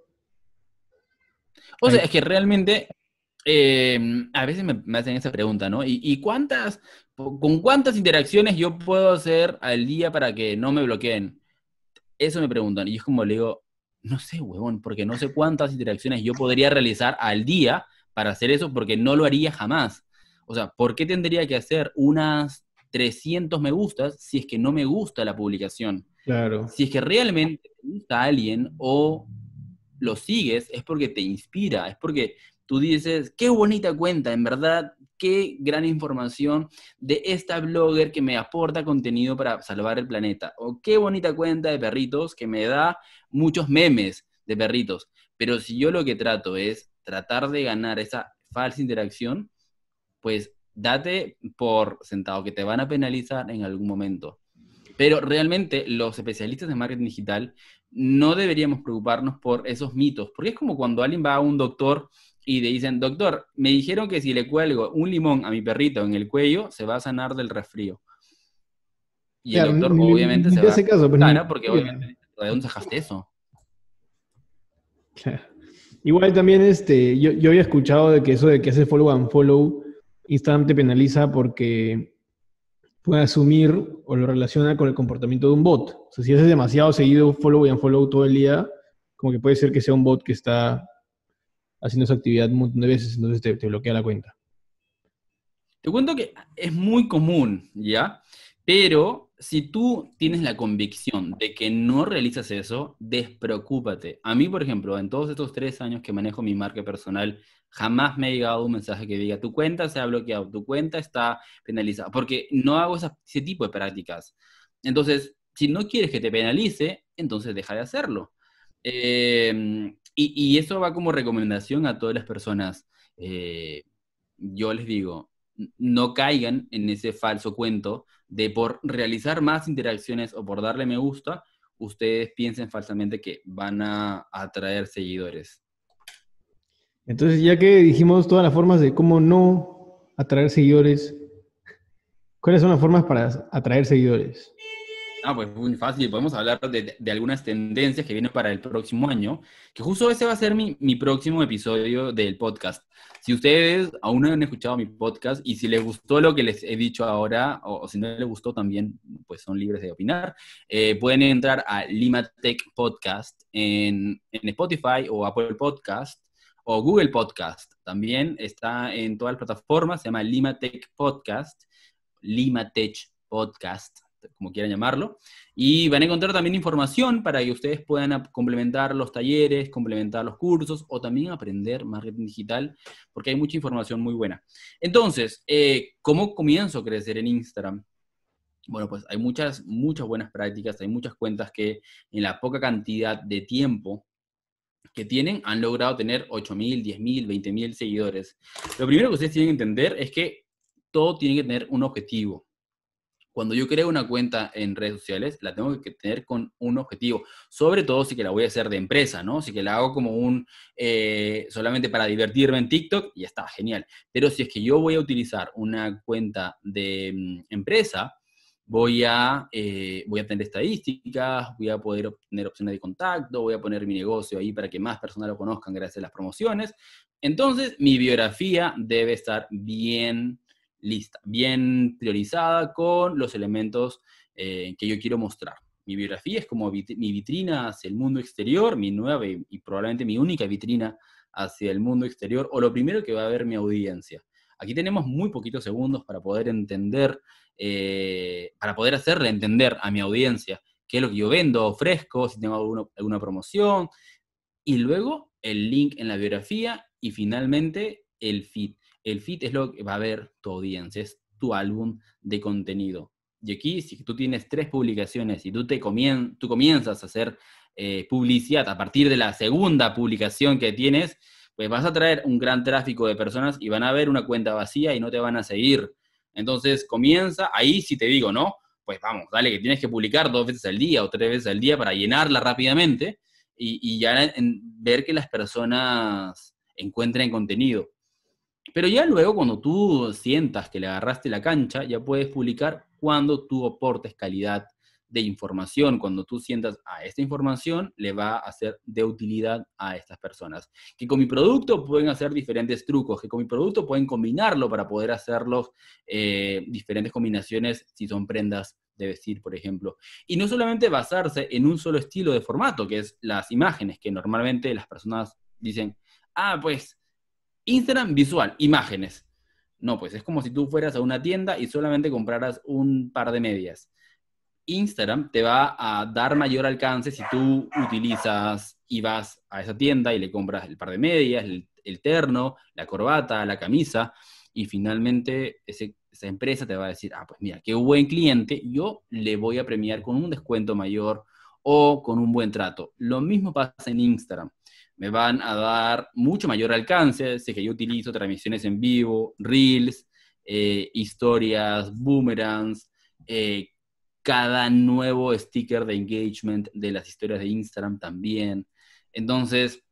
O ahí, sea, es que realmente eh, a veces me, me hacen esa pregunta, ¿no? ¿Y, y cuántas, con cuántas interacciones yo puedo hacer al día para que no me bloqueen? Eso me preguntan. Y es como le digo, no sé, huevón, porque no sé cuántas interacciones yo podría realizar al día para hacer eso, porque no lo haría jamás. O sea, ¿por qué tendría que hacer unas trescientos me gustas si es que no me gusta la publicación? claro. Si es que realmente te gusta a alguien o lo sigues, es porque te inspira, es porque tú dices, qué bonita cuenta, en verdad, qué gran información de esta blogger que me aporta contenido para salvar el planeta, o qué bonita cuenta de perritos que me da muchos memes de perritos. Pero si yo lo que trato es tratar de ganar esa falsa interacción, pues date por sentado que te van a penalizar en algún momento. Pero realmente los especialistas de marketing digital no deberíamos preocuparnos por esos mitos, porque es como cuando alguien va a un doctor y le dicen, doctor, me dijeron que si le cuelgo un limón a mi perrito en el cuello, se va a sanar del resfrío. Y el Claro, doctor ni, ni- obviamente ni se te va a hace caso, pues ni... cara porque obviamente, ¿de dónde sacaste eso? Claro. Igual también este, yo, yo había escuchado de que eso de que hacer follow and follow, Instagram te penaliza porque puede asumir o lo relaciona con el comportamiento de un bot. O sea, si haces demasiado seguido follow and follow todo el día, como que puede ser que sea un bot que está haciendo esa actividad un montón de veces, entonces te, te bloquea la cuenta. Te cuento que es muy común, ¿ya? Pero si tú tienes la convicción de que no realizas eso, despreocúpate. A mí, por ejemplo, en todos estos tres años que manejo mi marca personal, jamás me ha llegado un mensaje que diga, tu cuenta se ha bloqueado, tu cuenta está penalizada, porque no hago esa- ese tipo de prácticas. Entonces, si no quieres que te penalice, entonces deja de hacerlo. Eh, y, y eso va como recomendación a todas las personas. Eh, yo les digo, no caigan en ese falso cuento de por realizar más interacciones o por darle me gusta, ustedes piensen falsamente que van a atraer seguidores. Entonces, ya que dijimos todas las formas de cómo no atraer seguidores, ¿cuáles son las formas para atraer seguidores? Ah, pues muy fácil, podemos hablar de, de algunas tendencias que vienen para el próximo año, que justo ese va a ser mi, mi próximo episodio del podcast. Si ustedes aún no han escuchado mi podcast y si les gustó lo que les he dicho ahora, o, o si no les gustó también, pues son libres de opinar, eh, pueden entrar a Limatech Podcast en, en Spotify o Apple Podcast o Google Podcast. También está en todas las plataformas, se llama Limatech Podcast, Limatech Podcast, como quieran llamarlo, y van a encontrar también información para que ustedes puedan complementar los talleres, complementar los cursos o también aprender marketing digital, porque hay mucha información muy buena. Entonces, eh, ¿cómo comienzo a crecer en Instagram? Bueno, pues hay muchas, muchas buenas prácticas, hay muchas cuentas que en la poca cantidad de tiempo que tienen han logrado tener ocho mil, diez mil, veinte mil seguidores. Lo primero que ustedes tienen que entender es que todo tiene que tener un objetivo. Cuando yo creo una cuenta en redes sociales, la tengo que tener con un objetivo, sobre todo si que la voy a hacer de empresa, ¿no? Si que la hago como un, eh, solamente para divertirme en TikTok, ya está, genial. Pero si es que yo voy a utilizar una cuenta de mm, empresa, voy a, eh, voy a tener estadísticas, voy a poder obtener opciones de contacto, voy a poner mi negocio ahí para que más personas lo conozcan gracias a las promociones. Entonces, mi biografía debe estar bien lista, bien priorizada con los elementos eh, que yo quiero mostrar. Mi biografía es como vit mi vitrina hacia el mundo exterior, mi nueva y, y probablemente mi única vitrina hacia el mundo exterior, o lo primero que va a ver mi audiencia. Aquí tenemos muy poquitos segundos para poder entender, eh, para poder hacerle entender a mi audiencia qué es lo que yo vendo, ofrezco, si tengo alguna, alguna promoción, y luego el link en la biografía y finalmente el feed. El feed es lo que va a ver tu audiencia, es tu álbum de contenido. Y aquí, si tú tienes tres publicaciones y tú, te comien tú comienzas a hacer eh, publicidad a partir de la segunda publicación que tienes, pues vas a traer un gran tráfico de personas y van a ver una cuenta vacía y no te van a seguir. Entonces comienza, ahí sí te digo, ¿no? Pues vamos, dale, que tienes que publicar dos veces al día o tres veces al día para llenarla rápidamente y, y ya en, ver que las personas encuentren contenido. Pero ya luego, cuando tú sientas que le agarraste la cancha, ya puedes publicar cuando tú aportes calidad de información, cuando tú sientas, a esta información le va a ser de utilidad a estas personas. Que con mi producto pueden hacer diferentes trucos, que con mi producto pueden combinarlo para poder hacerlos eh, diferentes combinaciones si son prendas de vestir, por ejemplo. Y no solamente basarse en un solo estilo de formato, que es las imágenes, que normalmente las personas dicen, ah, pues, Instagram visual, imágenes. No, pues es como si tú fueras a una tienda y solamente compraras un par de medias. Instagram te va a dar mayor alcance si tú utilizas y vas a esa tienda y le compras el par de medias, el, el terno, la corbata, la camisa, y finalmente ese, esa empresa te va a decir, ah, pues mira, qué buen cliente, yo le voy a premiar con un descuento mayor o con un buen trato. Lo mismo pasa en Instagram. Me van a dar mucho mayor alcance, sé que yo utilizo transmisiones en vivo, reels, eh, historias, boomerangs, eh, cada nuevo sticker de engagement de las historias de Instagram también. Entonces,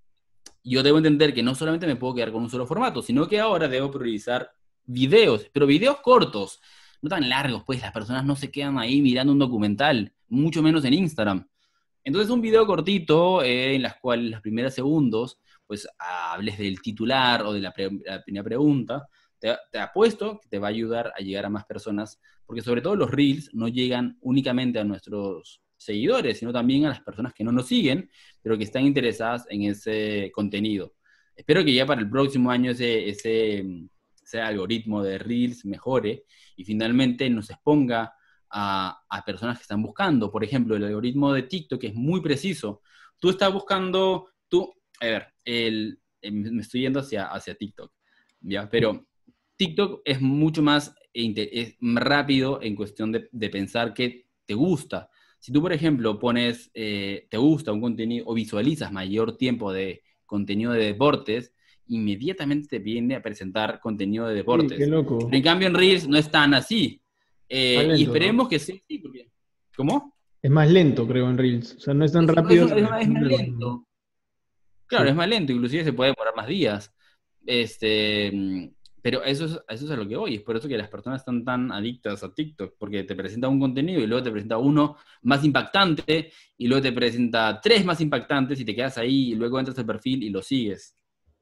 yo debo entender que no solamente me puedo quedar con un solo formato, sino que ahora debo priorizar videos, pero videos cortos, no tan largos, pues las personas no se quedan ahí mirando un documental, mucho menos en Instagram. Entonces, un video cortito eh, en las cuales los primeros segundos, pues hables del titular o de la, pre la primera pregunta, te, te apuesto que te va a ayudar a llegar a más personas, porque sobre todo los Reels no llegan únicamente a nuestros seguidores, sino también a las personas que no nos siguen, pero que están interesadas en ese contenido. Espero que ya para el próximo año ese, ese, ese algoritmo de Reels mejore y finalmente nos exponga A, a personas que están buscando. Por ejemplo, el algoritmo de TikTok es muy preciso. Tú estás buscando, tú, a ver, el, el, me estoy yendo hacia, hacia TikTok, ¿ya? Pero TikTok es mucho más es rápido en cuestión de, de pensar qué te gusta. Si tú, por ejemplo, pones, eh, te gusta un contenido o visualizas mayor tiempo de contenido de deportes, inmediatamente te viene a presentar contenido de Sí, deportes. qué loco. Pero en cambio en Reels no es tan así. Eh, Más y lento, esperemos ¿no? que sí, sí, porque... ¿Cómo? Es más lento, creo, en Reels. O sea, no es tan Es, rápido. es- Sino es es más es un más algoritmo. lento. Claro, Sí. es más lento, inclusive se puede demorar más días. Este, mm, pero eso es, eso es a lo que voy. Es por eso que las personas están tan adictas a TikTok, porque te presenta un contenido y luego te presenta uno más impactante y luego te presenta tres más impactantes y te quedas ahí y luego entras al perfil y lo sigues.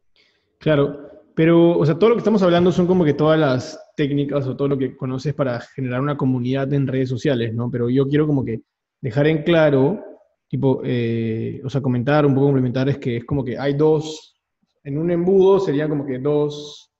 Claro, pero, o sea, todo lo que estamos hablando son como que todas las técnicas o todo lo que conoces para generar una comunidad en redes sociales, ¿no? Pero yo quiero como que dejar en claro, tipo, eh, o sea, comentar un poco complementar es que es como que hay dos, en un embudo serían como que dos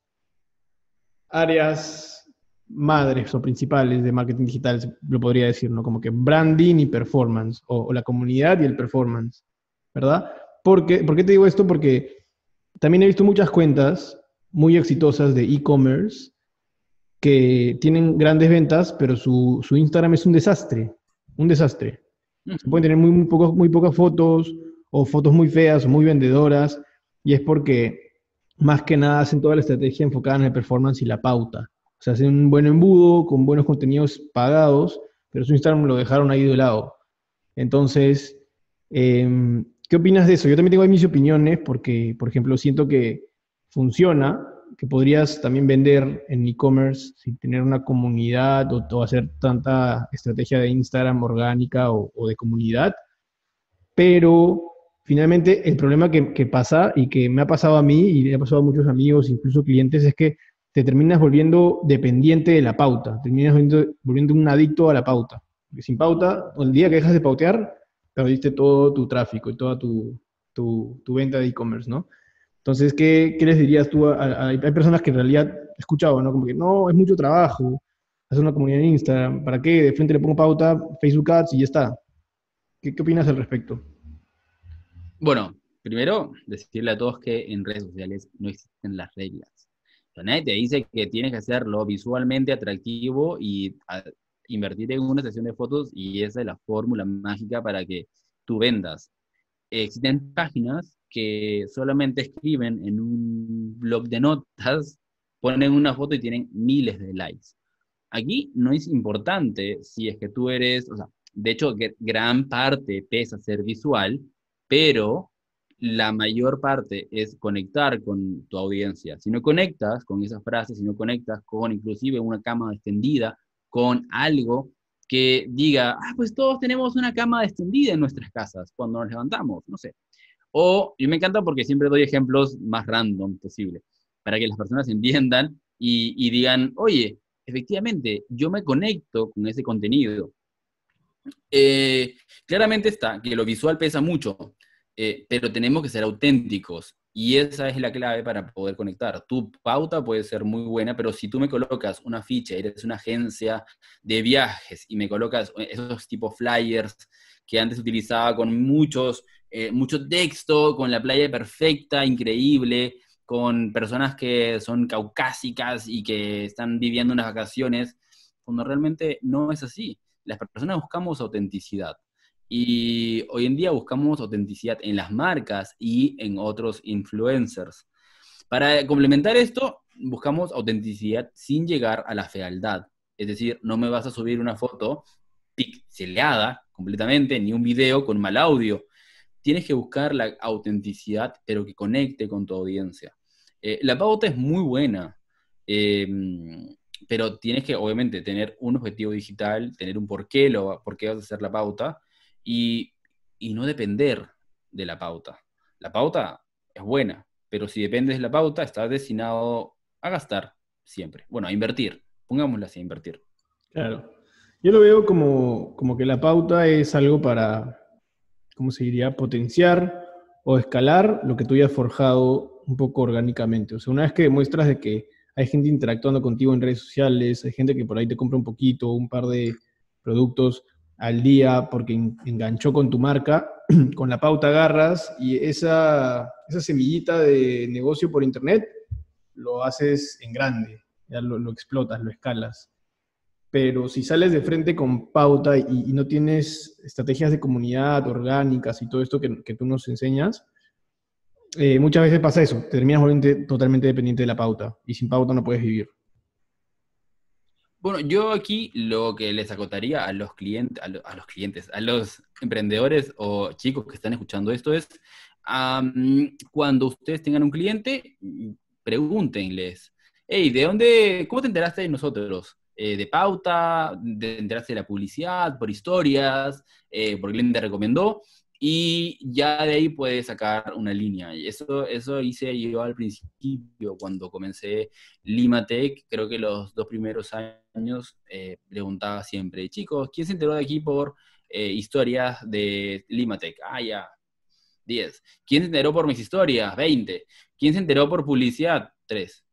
áreas madres o principales de marketing digital, se- lo podría decir, ¿no? Como que branding y performance, o, o la comunidad y el performance, ¿verdad? Porque, ¿por qué te digo esto? Porque también he visto muchas cuentas muy exitosas de e-commerce que tienen grandes ventas, pero su, su Instagram es un desastre, un desastre. Se pueden Ujú. tener muy, muy, pocos- muy pocas fotos o fotos muy feas o muy vendedoras, y es porque más que nada hacen toda la estrategia enfocada en el performance y la pauta. O sea, hacen un buen embudo con buenos contenidos pagados, pero su Instagram lo dejaron ahí de lado. Entonces, eh, ¿qué opinas de eso? Yo también tengo ahí mis opiniones porque, por ejemplo, siento que funciona, que podrías también vender en e-commerce sin tener una comunidad o, o hacer tanta estrategia de Instagram orgánica o, o de comunidad, pero finalmente el problema que, que pasa y que me ha pasado a mí y le ha pasado a muchos amigos, incluso clientes, es que te terminas volviendo dependiente de la pauta, terminas volviendo, volviendo un adicto a la pauta. Porque sin pauta, el día que dejas de pautear, perdiste todo tu tráfico y toda tu, tu, tu venta de e-commerce, ¿no? Entonces, ¿qué, ¿qué les dirías tú? A, a- hay personas que en realidad he escuchado, ¿no? Como que no, es mucho trabajo, hacer una comunidad en Instagram, ¿para qué? De frente le pongo pauta, Facebook Ads y ya está. ¿Qué, ¿qué opinas al respecto? Bueno, primero decirle a todos que en redes sociales no existen las reglas. O sea, nadie te dice que tienes que hacerlo visualmente atractivo y a- invertir en una sesión de fotos y esa es la fórmula mágica para que tú vendas. existen páginas que solamente escriben en un blog de notas, ponen una foto y tienen miles de likes. Aquí no es importante si es que tú eres, o sea, de hecho, gran parte pesa ser visual, pero la mayor parte es conectar con tu audiencia. Si no conectas con esas frases, si no conectas con inclusive una cama extendida, con algo que diga, ah, pues todos tenemos una cama extendida en nuestras casas cuando nos levantamos, no sé. O, y me encanta porque siempre doy ejemplos más random posible, para que las personas entiendan y, y digan, oye, efectivamente, yo me conecto con ese contenido. Eh, claramente está, que lo visual pesa mucho, eh, pero tenemos que ser auténticos, y esa es la clave para poder conectar. Tu pauta puede ser muy buena, pero si tú me colocas una ficha, eres una agencia de viajes, y me colocas esos tipos flyers que antes utilizaba con muchos, eh, mucho texto, con la playa perfecta, increíble, con personas que son caucásicas y que están viviendo unas vacaciones, cuando realmente no es así. Las personas buscamos autenticidad. Y hoy en día buscamos autenticidad en las marcas y en otros influencers. Para complementar esto, buscamos autenticidad sin llegar a la fealdad. Es decir, no me vas a subir una foto pixeleada completamente, ni un video con mal audio. Tienes que buscar la autenticidad, pero que conecte con tu audiencia. Eh, la pauta es muy buena, eh, pero tienes que, obviamente, tener un objetivo digital, tener un porqué, lo, por qué vas a hacer la pauta, y, y no depender de la pauta. La pauta es buena, pero si dependes de la pauta, estás destinado a gastar siempre. Bueno, a invertir. Pongámosla así, a invertir. Claro. Yo lo veo como, como que la pauta es algo para, ¿cómo se diría? Potenciar o escalar lo que tú ya has forjado un poco orgánicamente. O sea, una vez que demuestras de que hay gente interactuando contigo en redes sociales, hay gente que por ahí te compra un poquito, un par de productos al día porque en- enganchó con tu marca, con la pauta agarras y esa, esa semillita de negocio por internet lo haces en grande, ya lo, lo explotas, lo escalas. Pero si sales de frente con pauta y, y no tienes estrategias de comunidad orgánicas y todo esto que, que tú nos enseñas, eh, muchas veces pasa eso, te terminas volviendo totalmente dependiente de la pauta y sin pauta no puedes vivir. Bueno, yo aquí lo que les acotaría a los clientes, a, lo- a los clientes, a los emprendedores o chicos que están escuchando esto es, am, cuando ustedes tengan un cliente, mm, pregúntenles, hey, ¿de dónde, cómo te enteraste de nosotros? Eh, ¿de pauta? ¿De enteraste de la publicidad? ¿Por historias? Eh, ¿por quién te recomendó? Y ya de ahí puedes sacar una línea. Y eso, eso hice yo al principio, cuando comencé Limatech. Creo que los dos primeros años eh, preguntaba siempre, chicos, ¿quién se enteró de aquí por eh, historias de Limatech? Ah, ya, diez. ¿Quién se enteró por mis historias? veinte. ¿Quién se enteró por publicidad? tres.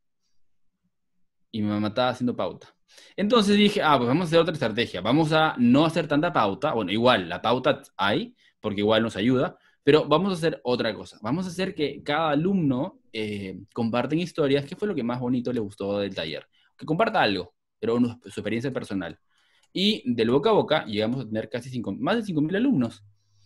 Y mi mamá estaba haciendo pauta. Entonces dije, ah, pues vamos a hacer otra estrategia. Vamos a no hacer tanta pauta. Bueno, igual, la pauta hay, porque igual nos ayuda, pero vamos a hacer otra cosa. Vamos a hacer que cada alumno eh, comparten historias. ¿Qué fue lo que más bonito le gustó del taller? Que comparta algo, pero una- su experiencia personal. Y del boca a boca llegamos a tener casi cinco, más de cinco mil alumnos.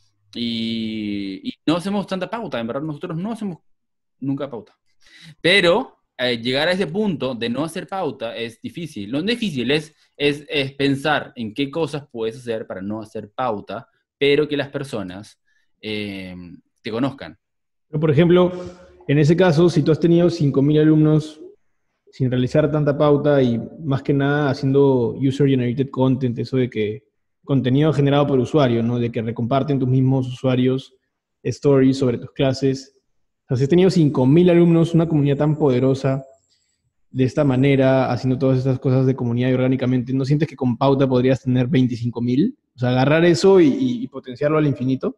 Y, y no hacemos tanta pauta. En verdad, nosotros no hacemos nunca pauta. Pero eh, llegar a ese punto de no hacer pauta es difícil. Lo difícil es, es, es pensar en qué cosas puedes hacer para no hacer pauta, pero que las personas eh, te conozcan. Pero, por ejemplo, en ese caso, si tú has tenido cinco mil alumnos sin realizar tanta pauta y más que nada haciendo user-generated content, eso de que contenido generado por usuario, ¿no? De que recomparten tus mismos usuarios stories sobre tus clases. O sea, si has tenido cinco mil alumnos, una comunidad tan poderosa, de esta manera, haciendo todas estas cosas de comunidad y orgánicamente, ¿no sientes que con pauta podrías tener veinticinco mil? O sea, agarrar eso y, y- y potenciarlo al infinito.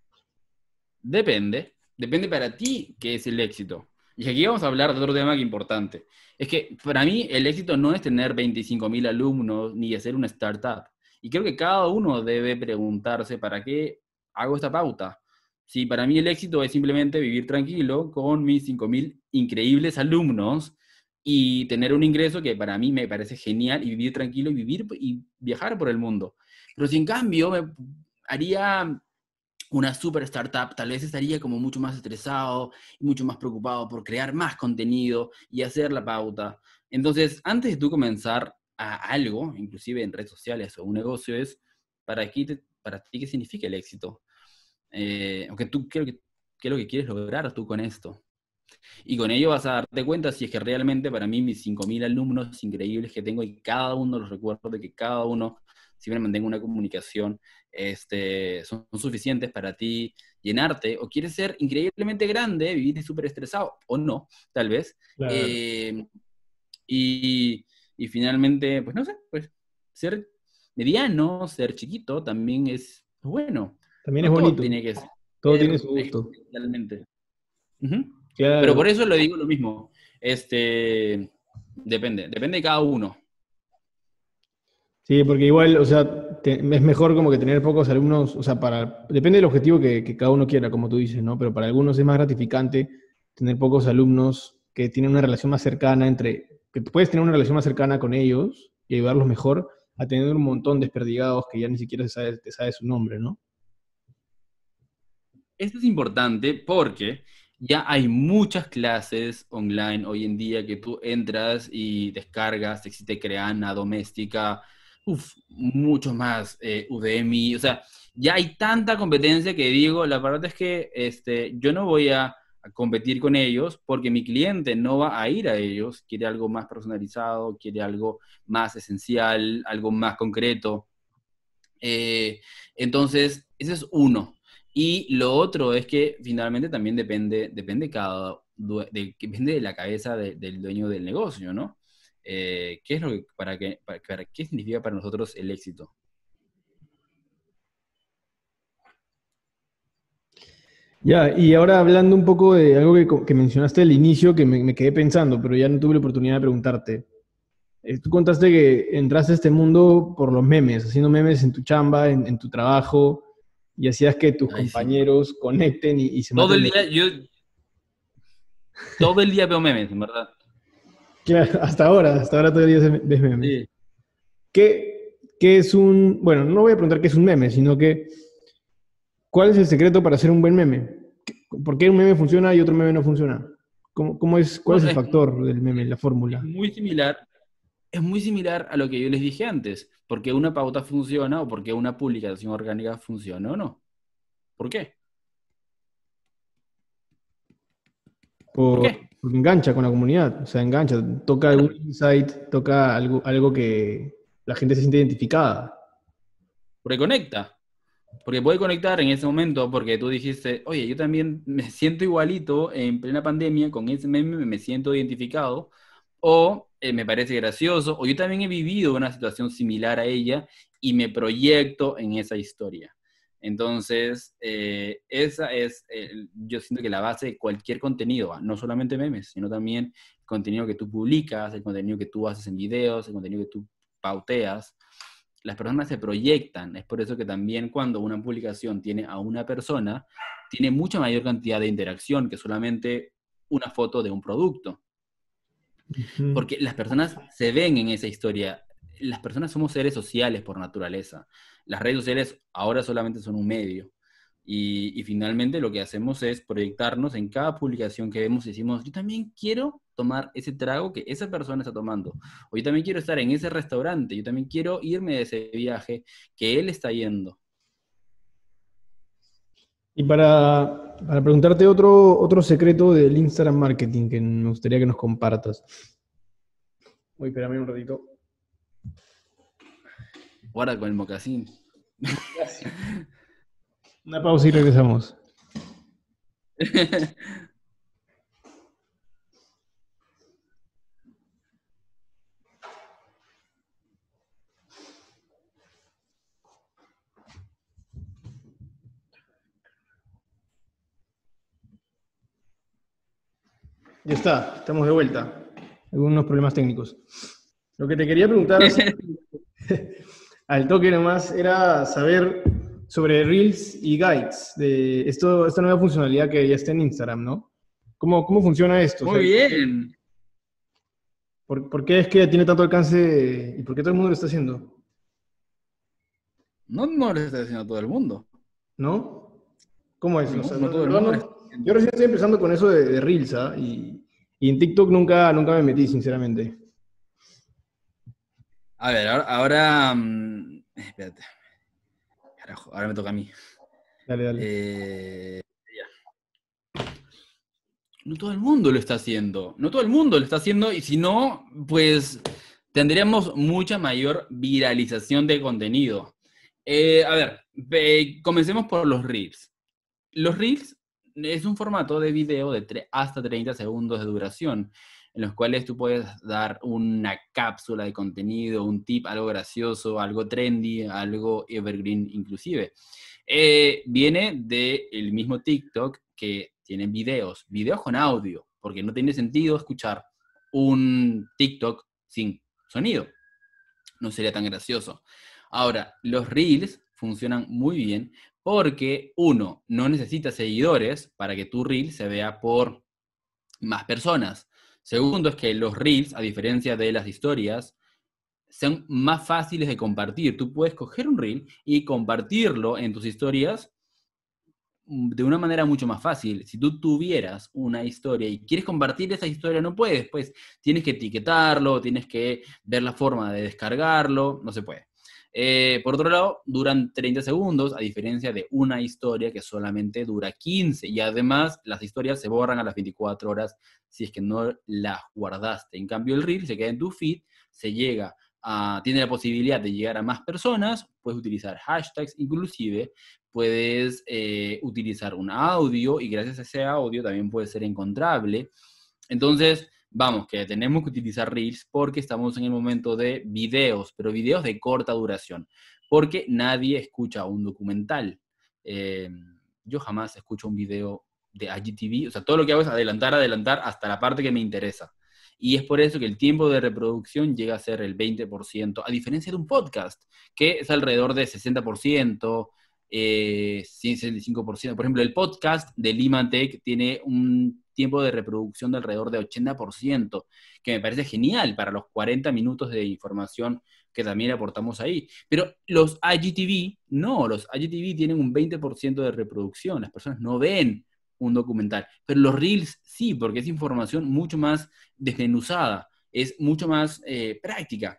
Depende, depende para ti qué es el éxito. Y aquí vamos a hablar de otro tema que es importante. Es que para mí el éxito no es tener veinticinco mil alumnos ni hacer una startup. Y creo que cada uno debe preguntarse, ¿para qué hago esta pauta? Si para mí el éxito es simplemente vivir tranquilo con mis cinco mil increíbles alumnos y tener un ingreso que para mí me parece genial, y vivir tranquilo y vivir y viajar por el mundo. Pero si en cambio me haría una super startup tal vez estaría como mucho más estresado, mucho más preocupado por crear más contenido y hacer la pauta. Entonces, antes de tú comenzar a algo, inclusive en redes sociales o un negocio, es para, ti, para ti qué significa el éxito. Eh, aunque tú, ¿qué, qué es lo que quieres lograr tú con esto? Y con ello vas a darte cuenta si es que realmente para mí mis cinco mil alumnos increíbles que tengo y cada uno los recuerdo de que cada uno siempre mantengo una comunicación, este, son, son suficientes para ti llenarte, o quieres ser increíblemente grande, vivir súper estresado, o no, tal vez. Claro. Eh, y, y finalmente, pues no sé, pues ser mediano, ser chiquito también es bueno. También es No todo bonito. tiene que Todo tiene ser su gusto. exponencialmente. Ujú. Pero Claro. por eso le digo lo mismo. Este, depende, depende de cada uno. Sí, porque igual, o sea, te- es mejor como que tener pocos alumnos, o sea, para, depende del objetivo que, que cada uno quiera, como tú dices, ¿no? Pero para algunos es más gratificante tener pocos alumnos que tienen una relación más cercana entre, que puedes tener una relación más cercana con ellos y ayudarlos mejor a tener un montón de desperdigados que ya ni siquiera se sabe, te sabe su nombre, ¿no? Esto es importante porque ya hay muchas clases online hoy en día que tú entras y descargas, existe Creana, Doméstica, uf, mucho más, eh, Udemy, o sea, ya hay tanta competencia que digo, la verdad es que este, yo no voy a, a competir con ellos porque mi cliente no va a ir a ellos, quiere algo más personalizado, quiere algo más esencial, algo más concreto. Eh, entonces, ese es uno. Y lo otro es que finalmente también depende, depende cada, due- de, que depende de la cabeza de- del dueño del negocio, ¿no? Eh, ¿qué es lo que, para qué, para, para qué significa para nosotros el éxito? Ya, y ahora hablando un poco de algo que, co- que mencionaste al inicio, que me, me quedé pensando, pero ya no tuve la oportunidad de preguntarte. Eh, tú contaste que entraste a este mundo por los memes, haciendo memes en tu chamba, en, en tu trabajo, y hacías que tus Ay, sí. compañeros conecten y, y se Todo maten el de día, yo, todo el día veo memes, en verdad. Claro, hasta ahora, hasta ahora todavía ves memes. Sí. ¿Qué, qué es un, bueno, no voy a preguntar qué es un meme, sino que, ¿cuál es el secreto para hacer un buen meme? ¿Qué- ¿Por qué un meme funciona y otro meme no funciona? ¿Cómo, cómo es, cuál es Bueno, el es, factor del meme, la es fórmula? muy similar, es muy similar a lo que yo les dije antes. ¿Por qué una pauta funciona o por qué una publicación orgánica funciona o no? ¿Por qué? ¿Por Por, qué? porque engancha con la comunidad, o sea, engancha, toca Claro. algún insight, toca algo, algo que la gente se siente identificada. Porque conecta. Porque puede conectar en ese momento porque tú dijiste, oye, yo también me siento igualito en plena pandemia, con ese meme me siento identificado, o eh, me parece gracioso, o yo también he vivido una situación similar a ella y me proyecto en esa historia. Entonces, eh, esa es, eh, yo siento que la base de cualquier contenido, ¿va? No solamente memes, sino también el contenido que tú publicas, el contenido que tú haces en videos, el contenido que tú pauteas. Las personas se proyectan. Es por eso que también cuando una publicación tiene a una persona, tiene mucha mayor cantidad de interacción que solamente una foto de un producto. Ujú. Porque las personas se ven en esa historia. Las personas somos seres sociales por naturaleza. Las redes sociales ahora solamente son un medio. Y, y finalmente lo que hacemos es proyectarnos en cada publicación que vemos y decimos, yo también quiero tomar ese trago que esa persona está tomando. O yo también quiero estar en ese restaurante. Yo también quiero irme de ese viaje que él está yendo. Y para, para preguntarte otro, otro secreto del Instagram marketing que me gustaría que nos compartas. Uy, espérame un ratito. Guarda con el mocasín. Una pausa y regresamos. Ya está, estamos de vuelta. Algunos problemas técnicos. Lo que te quería preguntar así, al toque nomás era saber sobre Reels y Guides, de esto, esta nueva funcionalidad que ya está en Instagram, ¿no? ¿Cómo, cómo funciona esto? O sea, Muy bien. ¿por, por qué es que tiene tanto alcance y por qué todo el mundo lo está haciendo? No, no lo está haciendo todo el mundo. ¿No? ¿Cómo es? O No, sea, no no, de todo el verdad mundo lo no. está Yo haciendo. recién estoy empezando con eso de, de Reels, ¿ah? Y, y en TikTok nunca, nunca me metí, sinceramente. A ver, ahora, ahora mm, espérate, carajo, ahora me toca a mí. Dale, dale. Eh, no todo el mundo lo está haciendo, no todo el mundo lo está haciendo y si no, pues tendríamos mucha mayor viralización de contenido. Eh, a ver, eh, comencemos por los Reels. Los Reels es un formato de video de tre- hasta treinta segundos de duración, en los cuales tú puedes dar una cápsula de contenido, un tip, algo gracioso, algo trendy, algo evergreen inclusive. Eh, viene del mismo TikTok que tienen videos, videos con audio, porque no tiene sentido escuchar un TikTok sin sonido, no sería tan gracioso. Ahora, los Reels funcionan muy bien porque, uno, no necesitas seguidores para que tu Reel se vea por más personas. Segundo, es que los Reels, a diferencia de las historias, son más fáciles de compartir. Tú puedes coger un Reel y compartirlo en tus historias de una manera mucho más fácil. Si tú tuvieras una historia y quieres compartir esa historia, no puedes, pues tienes que etiquetarlo, tienes que ver la forma de descargarlo, no se puede. Eh, por otro lado, duran treinta segundos, a diferencia de una historia que solamente dura quince, y además las historias se borran a las veinticuatro horas si es que no las guardaste. En cambio, el reel se queda en tu feed, se llega a, tiene la posibilidad de llegar a más personas, puedes utilizar hashtags, inclusive puedes eh, utilizar un audio y gracias a ese audio también puede ser encontrable. Entonces, vamos, que tenemos que utilizar Reels porque estamos en el momento de videos, pero videos de corta duración, porque nadie escucha un documental. Eh, yo jamás escucho un video de I G T V, o sea, todo lo que hago es adelantar, adelantar hasta la parte que me interesa. Y es por eso que el tiempo de reproducción llega a ser el veinte por ciento, a diferencia de un podcast, que es alrededor de sesenta por ciento, eh, sesenta y cinco por ciento. Por ejemplo, el podcast de Lima Tech tiene un tiempo de reproducción de alrededor de ochenta por ciento, que me parece genial para los cuarenta minutos de información que también aportamos ahí. Pero los I G T V, no, los I G T V tienen un veinte por ciento de reproducción, las personas no ven un documental, pero los Reels sí, porque es información mucho más desmenuzada, es mucho más eh, práctica.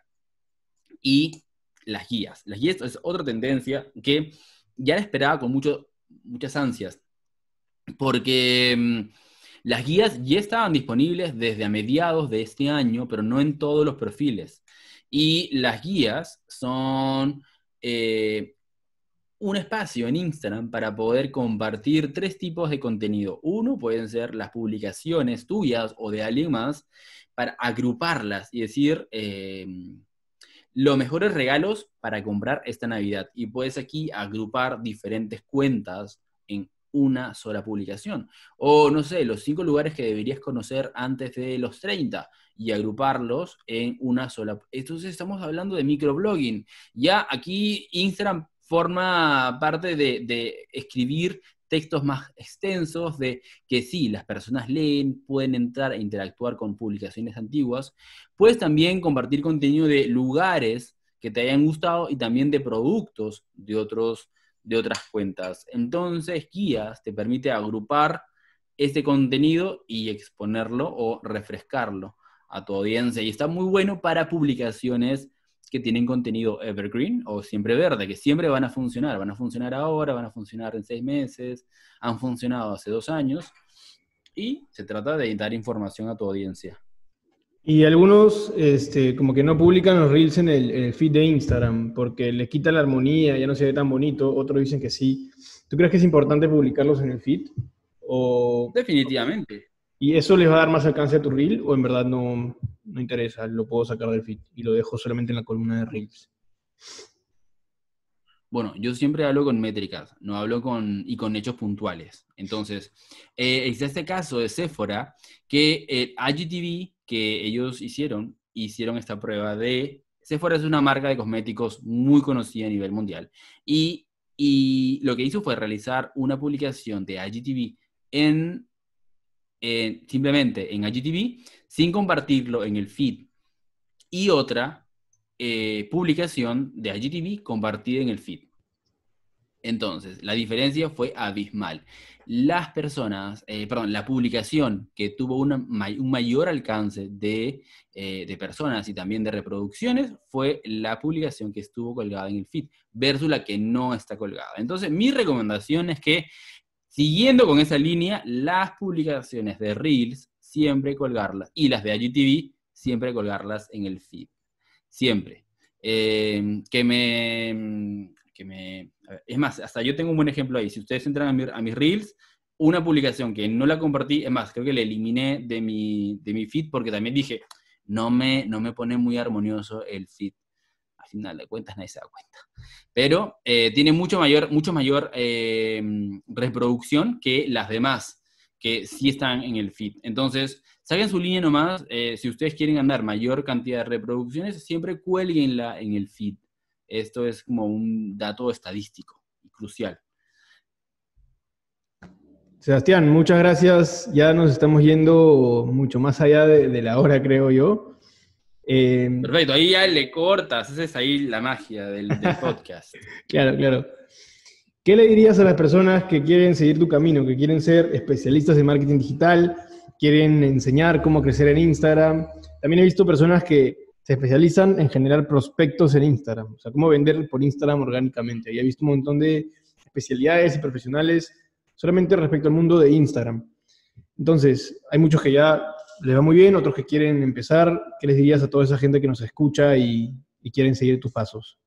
Y las guías, las guías es otra tendencia que ya la esperaba con mucho, muchas ansias, porque mm, las guías ya estaban disponibles desde a mediados de este año, pero no en todos los perfiles. Y las guías son eh, un espacio en Instagram para poder compartir tres tipos de contenido. Uno pueden ser las publicaciones tuyas o de alguien más para agruparlas y decir eh, los mejores regalos para comprar esta Navidad. Y puedes aquí agrupar diferentes cuentas en una sola publicación. O, no sé, los cinco lugares que deberías conocer antes de los treinta y agruparlos en una sola. Entonces estamos hablando de microblogging. Ya aquí Instagram forma parte de, de escribir textos más extensos, de que sí, las personas leen, pueden entrar e interactuar con publicaciones antiguas. Puedes también compartir contenido de lugares que te hayan gustado y también de productos de, otros, de otras cuentas. Entonces, Guías te permite agrupar este contenido y exponerlo o refrescarlo a tu audiencia. Y está muy bueno para publicaciones que tienen contenido evergreen o siempre verde, que siempre van a funcionar. Van a funcionar ahora, van a funcionar en seis meses, han funcionado hace dos años. Y se trata de dar información a tu audiencia. Y algunos, este, como que no publican los reels en el, en el feed de Instagram porque les quita la armonía, ya no se ve tan bonito. Otros dicen que sí. ¿Tú crees que es importante publicarlos en el feed? O, Definitivamente. ¿Y eso les va a dar más alcance a tu reel? ¿O en verdad no, no interesa? Lo puedo sacar del feed y lo dejo solamente en la columna de reels. Bueno, yo siempre hablo con métricas, no hablo con, y con hechos puntuales. Entonces, eh, es este caso de Sephora, que eh, I G T V que ellos hicieron, hicieron esta prueba de... Sephora es una marca de cosméticos muy conocida a nivel mundial. Y, y lo que hizo fue realizar una publicación de I G T V en, en, simplemente en I G T V, sin compartirlo en el feed. Y otra eh, publicación de I G T V compartida en el feed. Entonces, la diferencia fue abismal. Las personas, eh, perdón, la publicación que tuvo una, un mayor alcance de, eh, de personas y también de reproducciones fue la publicación que estuvo colgada en el feed, versus la que no está colgada. Entonces, mi recomendación es que, siguiendo con esa línea, las publicaciones de Reels siempre colgarlas, y las de I G T V siempre colgarlas en el feed. Siempre. Eh, que me... Que me es más, hasta yo tengo un buen ejemplo ahí. Si ustedes entran a, mi, a mis Reels, una publicación que no la compartí, es más, creo que la eliminé de mi, de mi feed porque también dije, no me, no me pone muy armonioso el feed. Al final de cuentas nadie se da cuenta. Pero eh, tiene mucho mayor, mucho mayor eh, reproducción que las demás, que sí están en el feed. Entonces, saquen su línea nomás. Eh, si ustedes quieren ganar mayor cantidad de reproducciones, siempre cuélguenla en el feed. Esto es como un dato estadístico y crucial. Sebastián, muchas gracias. Ya nos estamos yendo mucho más allá de, de la hora, creo yo. Eh... Perfecto, ahí ya le cortas, esa es ahí la magia del, del podcast. Claro, claro. ¿Qué le dirías a las personas que quieren seguir tu camino, que quieren ser especialistas en marketing digital, quieren enseñar cómo crecer en Instagram? También he visto personas que se especializan en generar prospectos en Instagram, o sea, cómo vender por Instagram orgánicamente. Y he visto un montón de especialidades y profesionales solamente respecto al mundo de Instagram. Entonces, hay muchos que ya les va muy bien, otros que quieren empezar. ¿Qué les dirías a toda esa gente que nos escucha y, y quieren seguir tus pasos?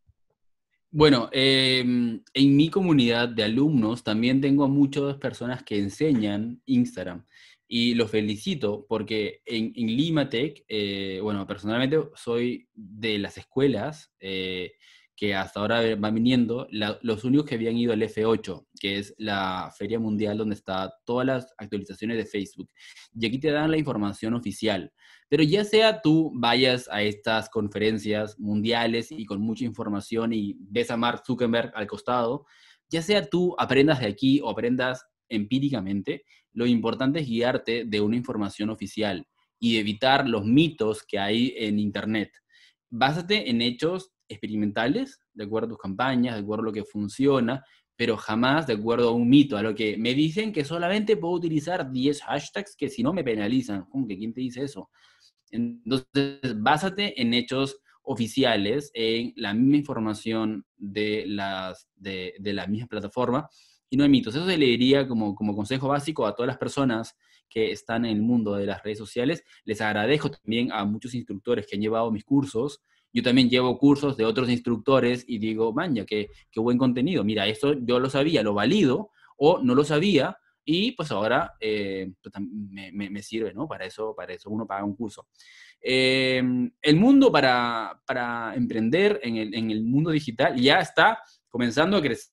Bueno, eh, en mi comunidad de alumnos también tengo muchas personas que enseñan Instagram. Y los felicito porque en, en Limatech, eh, bueno, personalmente soy de las escuelas eh, que hasta ahora van viniendo, la, los únicos que habían ido al F ocho, que es la feria mundial donde están todas las actualizaciones de Facebook. Y aquí te dan la información oficial. Pero ya sea tú vayas a estas conferencias mundiales y con mucha información y ves a Mark Zuckerberg al costado, ya sea tú aprendas de aquí o aprendas empíricamente, lo importante es guiarte de una información oficial y evitar los mitos que hay en Internet. Básate en hechos experimentales, de acuerdo a tus campañas, de acuerdo a lo que funciona, pero jamás de acuerdo a un mito, a lo que me dicen que solamente puedo utilizar diez hashtags que si no me penalizan. ¿Cómo que quién te dice eso? Entonces, básate en hechos oficiales, en la misma información de, las, de, de la misma plataforma, y no hay mitos. Eso se le diría como, como consejo básico a todas las personas que están en el mundo de las redes sociales. Les agradezco también a muchos instructores que han llevado mis cursos. Yo también llevo cursos de otros instructores y digo, maña, qué, qué buen contenido. Mira, esto yo lo sabía, lo valido, o no lo sabía, y pues ahora eh, pues, me, me, me sirve, ¿no? Para eso, para eso uno paga un curso. Eh, el mundo para, para emprender en el, en el mundo digital ya está comenzando a crecer.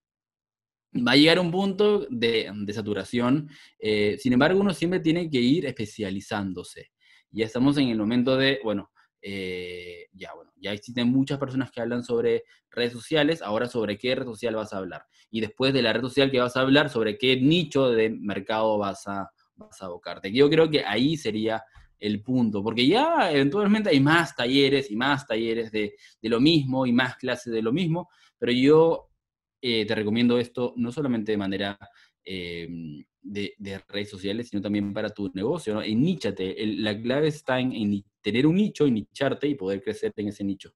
Va a llegar a un punto de, de saturación, eh, sin embargo uno siempre tiene que ir especializándose. Ya estamos en el momento de, bueno, eh, ya, bueno, ya existen muchas personas que hablan sobre redes sociales, ahora sobre qué red social vas a hablar. Y después de la red social que vas a hablar, sobre qué nicho de mercado vas a, vas a abocarte. Yo creo que ahí sería el punto, porque ya eventualmente hay más talleres y más talleres de, de lo mismo y más clases de lo mismo, pero yo... Eh, te recomiendo esto no solamente de manera eh, de, de redes sociales, sino también para tu negocio, ¿no? Enníchate. El, la clave está en, en tener un nicho, en nicharte y poder crecer en ese nicho.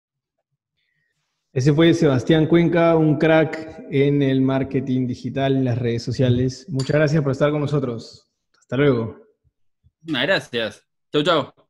Ese fue Sebastián Cuenca, un crack en el marketing digital, en las redes sociales. Muchas gracias por estar con nosotros. Hasta luego. Gracias. Chau, chau.